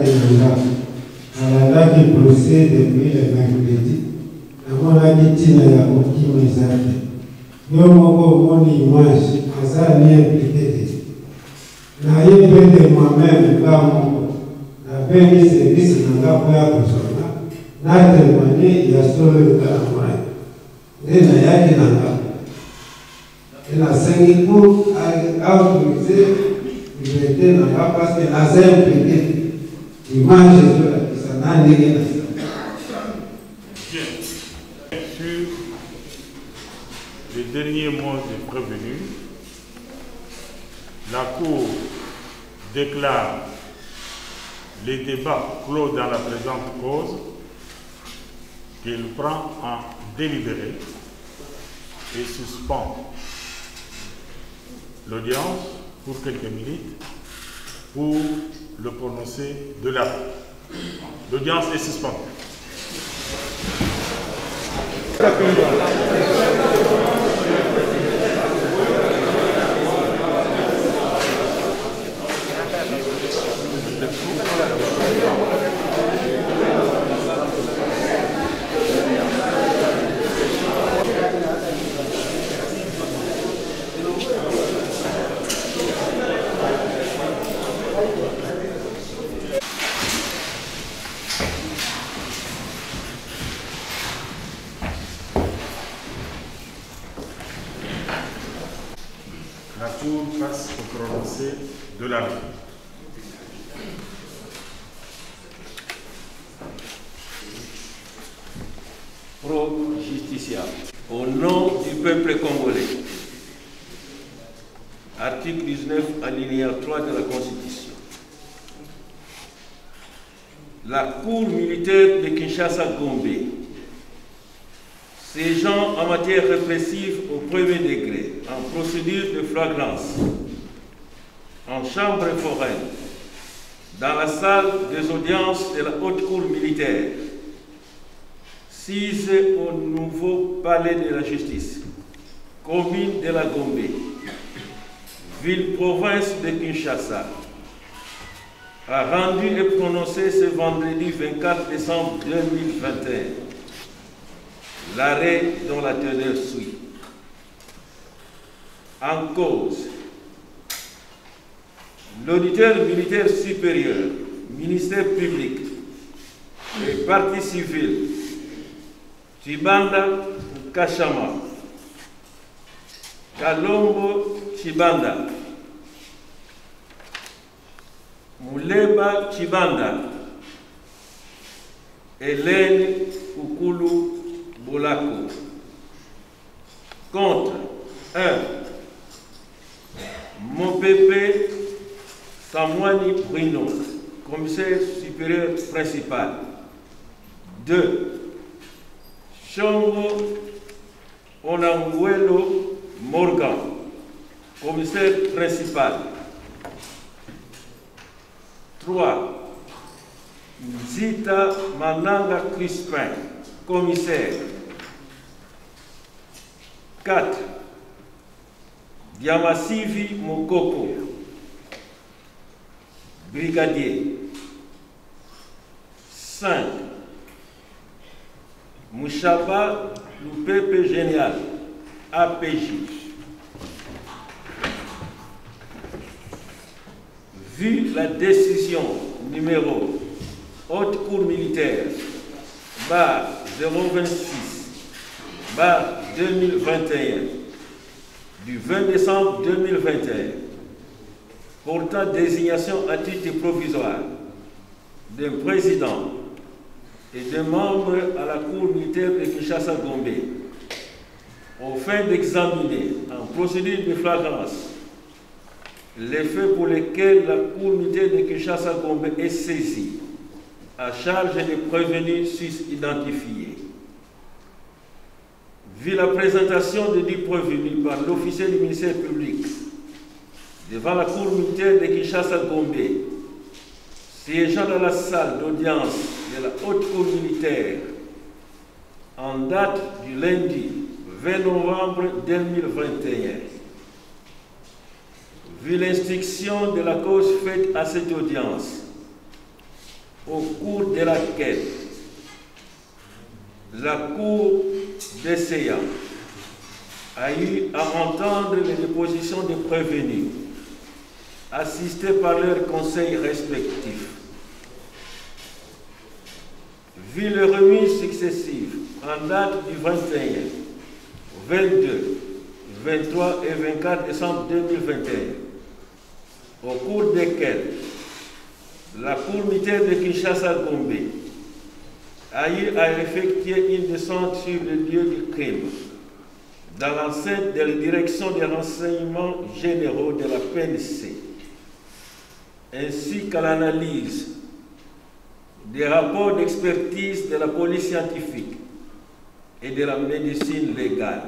na alandaki procès depuis le mercredi namonaki ntina ya kokima eza te yo moko omoni image aza ni implike te naye mpe te moi-même nga moko nabengi service na nga mpo ya kozonga natemanye ya solo yoka na mwai nde nayaki na nga e nasengi mpo autorize liberté na nga parce que naza implike te image ezolakisa na ndenge na les derniers mots des prévenus, la Cour déclare les débats clos dans la présente cause qu'il prend en délibéré et suspend l'audience pour quelques minutes pour le prononcer de l'arrêt. L'audience est suspendue. La Cour passe au prononcé de l'arrêt. Pro Justicia, au nom du peuple congolais, article dix-neuf, alinéa trois de la Constitution, la Cour militaire de Kinshasa-Gombe, ségeant en matière répressive au premier degré, en procédure de flagrance, en chambre foraine, dans la salle des audiences de la Haute Cour militaire, sise au nouveau palais de la justice, commune de la Gombe, ville-province de Kinshasa, a rendu et prononcé ce vendredi vingt-quatre décembre deux mille vingt et un l'arrêt dont la teneur suit. En cause, l'auditeur militaire supérieur, ministère public et partie civile, Chibanda Kachama, Kalombo Chibanda, Muleba Chibanda, Hélène Ukulu Bolako. Contre un. Mopepe Samwani Bruno, commissaire supérieur principal. deux. Chongo Onanguelo Morgan, commissaire principal. trois. Zita Mananga Crispin, commissaire. quatre. Diamasivi Mokoko, brigadier. cinq. Mouchaba Loupepe Génial, A P J. Vu la décision numéro Haute Cour militaire, barre zéro vingt-six, barre deux mille vingt et un, du vingt décembre deux mille vingt et un, portant désignation à titre provisoire d'un président et de membres à la Cour militaire de Kinshasa-Gombe, aux fins d'examiner en procédure de flagrance les faits pour lesquels la Cour militaire de Kinshasa-Gombe est saisie, à charge des prévenus sus-identifiés. Vu la présentation de dix prévenus par l'officier du ministère public devant la Cour militaire de Kinshasa-Gombe, siégeant dans la salle d'audience de la Haute Cour militaire en date du lundi vingt novembre deux mille vingt et un. Vu l'instruction de la cause faite à cette audience, au cours de laquelle la Cour des séances a eu à entendre les dépositions des prévenus, assistés par leurs conseils respectifs. Vu les remises successives en date du vingt et un, vingt-deux, vingt-trois et vingt-quatre décembre deux mille vingt et un, au cours desquelles la Cour militaire de Kinshasa-Gombe a eu à effectuer une descente sur le lieu du crime dans l'enceinte de la direction des renseignements généraux de la P N C, ainsi qu'à l'analyse des rapports d'expertise de la police scientifique et de la médecine légale.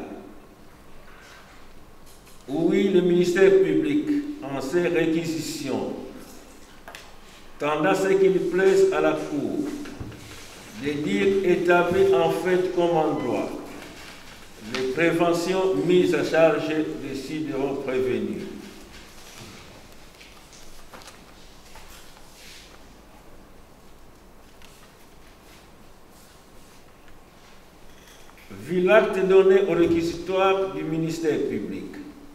Oui, le ministère public, en ses réquisitions, tendant à ce qu'il plaise à la Cour de dire établir en fait comme en droit les préventions mises à charge des ci-devant prévenus. Vu l'acte donné au réquisitoire du ministère public,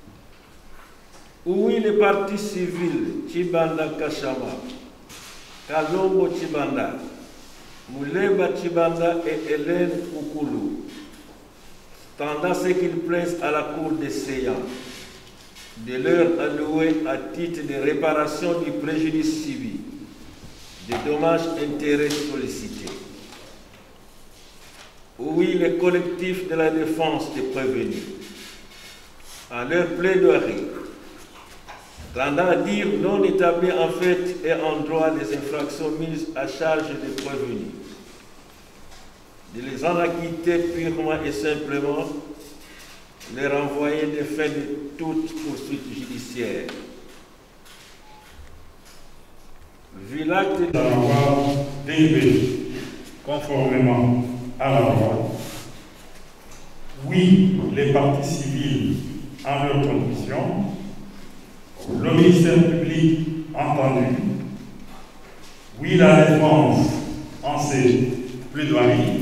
oui, les parties civiles Chibanda Kachama, Kalombo Chibanda, Mouleba Chibanda et Hélène Koukoulou, tendant ce qu'il plaise à la Cour des séances de leur allouer à titre de réparation du préjudice subi, des dommages intérêts sollicités. Oui, les collectifs de la défense des prévenus, en leur plaidoirie, tendant à dire non établi en fait et en droit des infractions mises à charge des prévenus, de les en acquitter purement et simplement, les renvoyer des faits de toute poursuite judiciaire. Vu l'acte de d'avoir dérivé conformément à la loi, oui, les parties civiles en leurs conditions, le ministère public entendu, oui, la défense en ses plaidoiries,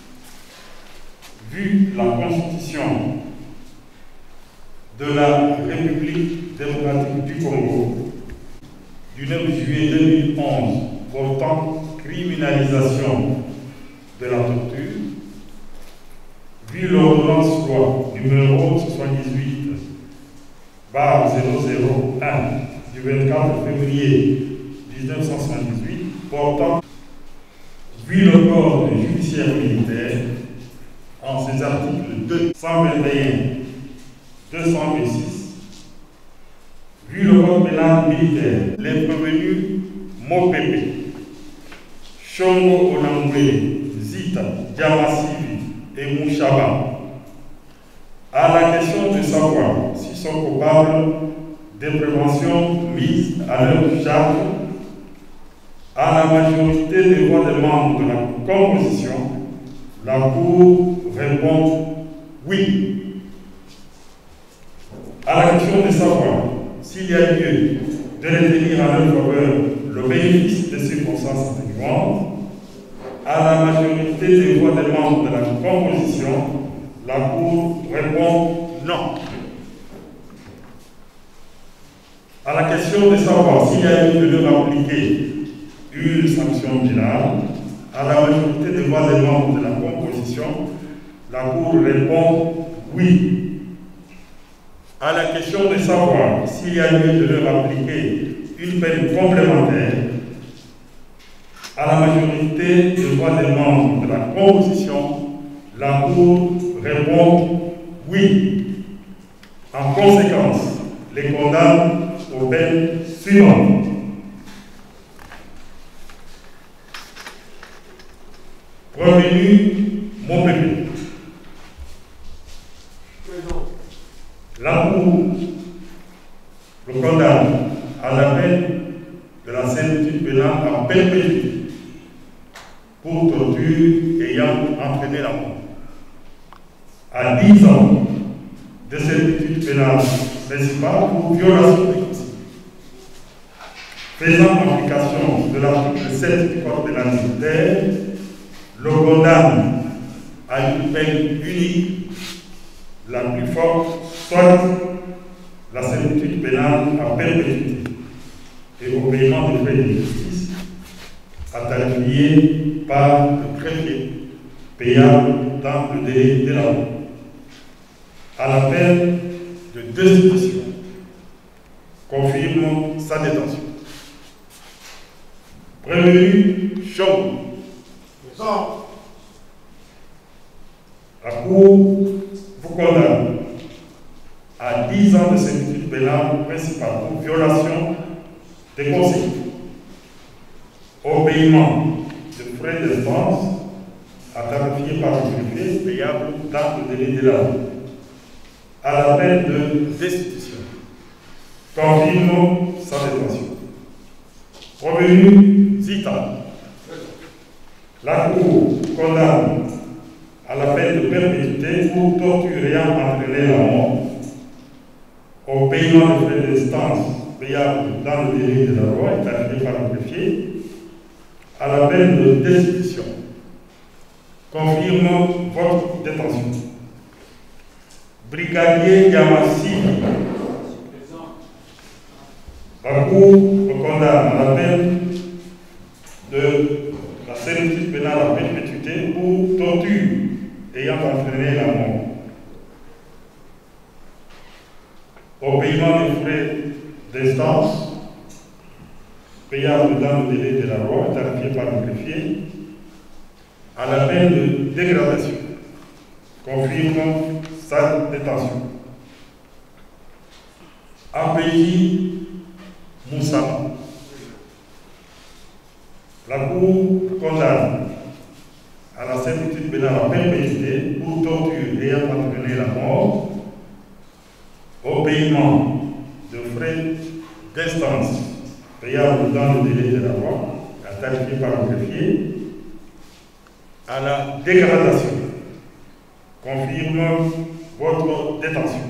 vu la Constitution de la République démocratique du Congo du neuf juillet deux mille onze portant criminalisation de la torture, vu l'ordonnance loi numéro soixante-dix-huit barre zéro zéro un du vingt-quatre février mille neuf cent soixante-dix-huit portant, vu le corps judiciaire militaire en ses articles deux cent vingt et un, deux cent vingt-six, vu le code pénal militaire, les prévenus Mopepe, Shongo Onangwe, Zita, Diamasivi et Mouchaba, à la question de savoir s'ils sont coupables des préventions mises à leur charge, à la majorité des voix des membres de la composition, la Cour répond oui. À la question de savoir s'il y a lieu de retenir à leur faveur le bénéfice des circonstances atténuantes, à la majorité des voix des membres de la composition, la Cour répond non. À la question de savoir s'il y a lieu de leur appliquer une sanction pénale, à la majorité des voix des membres de la composition, la Cour répond oui. À la question de savoir s'il y a lieu de leur appliquer une peine complémentaire, à la majorité des voix des membres de la composition, la Cour répond oui. En conséquence, les condamne aux peines suivantes. Prévenu Montpellier. La Cour le condamne à la peine de la servitude pénale en perpétuité pour torture ayant entraîné la mort, à dix ans de servitude pénale principale pour violation de faisant application de l'article sept du Code pénal militaire, le condamne à une peine unique, la plus forte, soit la servitude pénale à perpétuité et au paiement des frais de justice, à tarifier par le préfet, payable dans le délai de la loi, à la peine de destitution, confirme sa détention. Prévenu Chong. La Cour vous condamne à dix ans de servitude pénale principale pour violation des consignes, au paiement de frais d'instance à tarifier par le greffier payable dans le délai de la loi, à la peine de destitution, confirme sa détention. Revenu Zita. La Cour condamne à la peine de perpétuité pour torture ayant entraîné la mort, au paiement de frais d'instance payables dans le délai de la loi établi par le greffier, à la peine de destitution. Confirme votre détention. Brigadier Yamassi. La Cour me condamne à la peine de la servitude pénale à perpétuité pour torture ayant entraîné la mort, au paiement des frais d'instance payables dans le délai de la loi tarifié par le greffier, à la peine de dégradation, confirme sa détention. A P J Moussa. La Cour condamne à la servitude pénale à perpétuité pour torture ayant entraîné la mort, au paiement de frais d'instance payables dans le délai de la loi, à tarifier par le greffier, à la dégradation, confirme votre détention.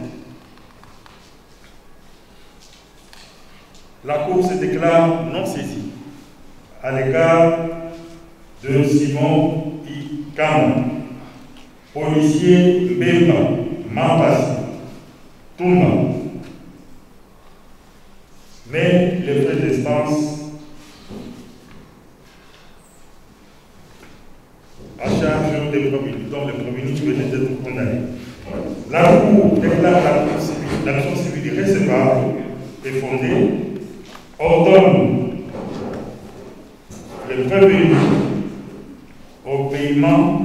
La Cour se déclare non saisie à l'égard de Simon Ikam, policier Mbemba, Mampasi, Toumba. Mais les frais d'instance à charge des prévenus, dont les prévenus venaient d'être condamnés. La Cour déclare l'action civile irrécevable et fondée, ordonne les prévenus au paiement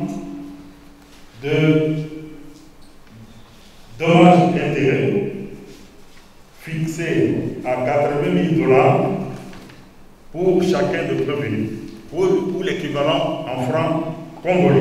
de dommages intérêts fixés à quatre-vingt mille dollars pour chacun des prévenus, pour, pour l'équivalent en francs congolais.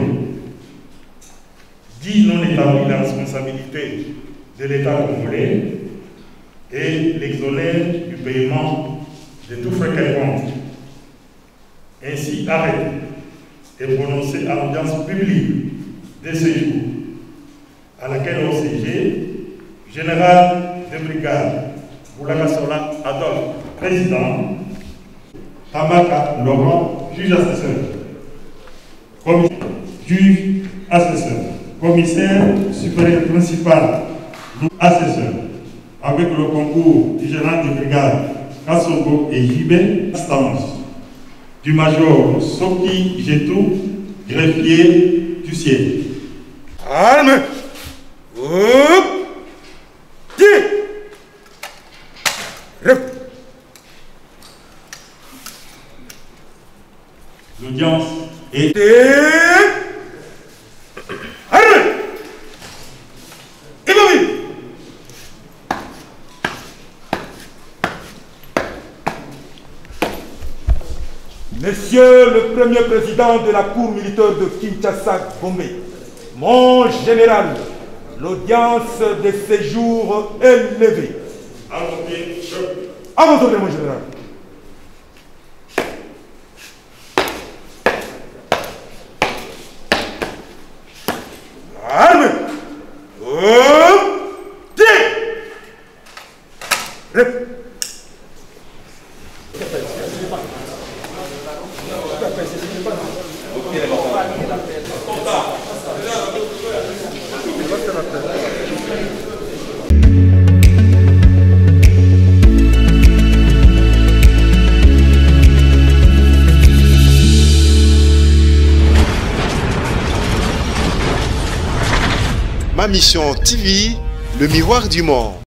Dit non établit la responsabilité de l'État congolais et l'exonère du paiement de tout frais quelconque. Ainsi arrêté et prononcé à l'audience publique de ce jour, à laquelle au C G, général de brigade Boulagasola Adolphe, président, Tamaka Laurent, juge assesseur, commissaire, juge assesseur, commissaire supérieur principal, assesseur, avec le concours du général de brigade Kassogo et Jibé, instance du major Soki Jetou, greffier du ciel. Arme! Hop! Tire! L'audience est... Arme! Immobile! Monsieur le Premier Président de la Cour militaire de Kinshasa-Gombe, mon général, l'audience de séjour est levée. À vos ordres, mon général. Arme! Oh! Tire! Ma Mission T V, le miroir du monde.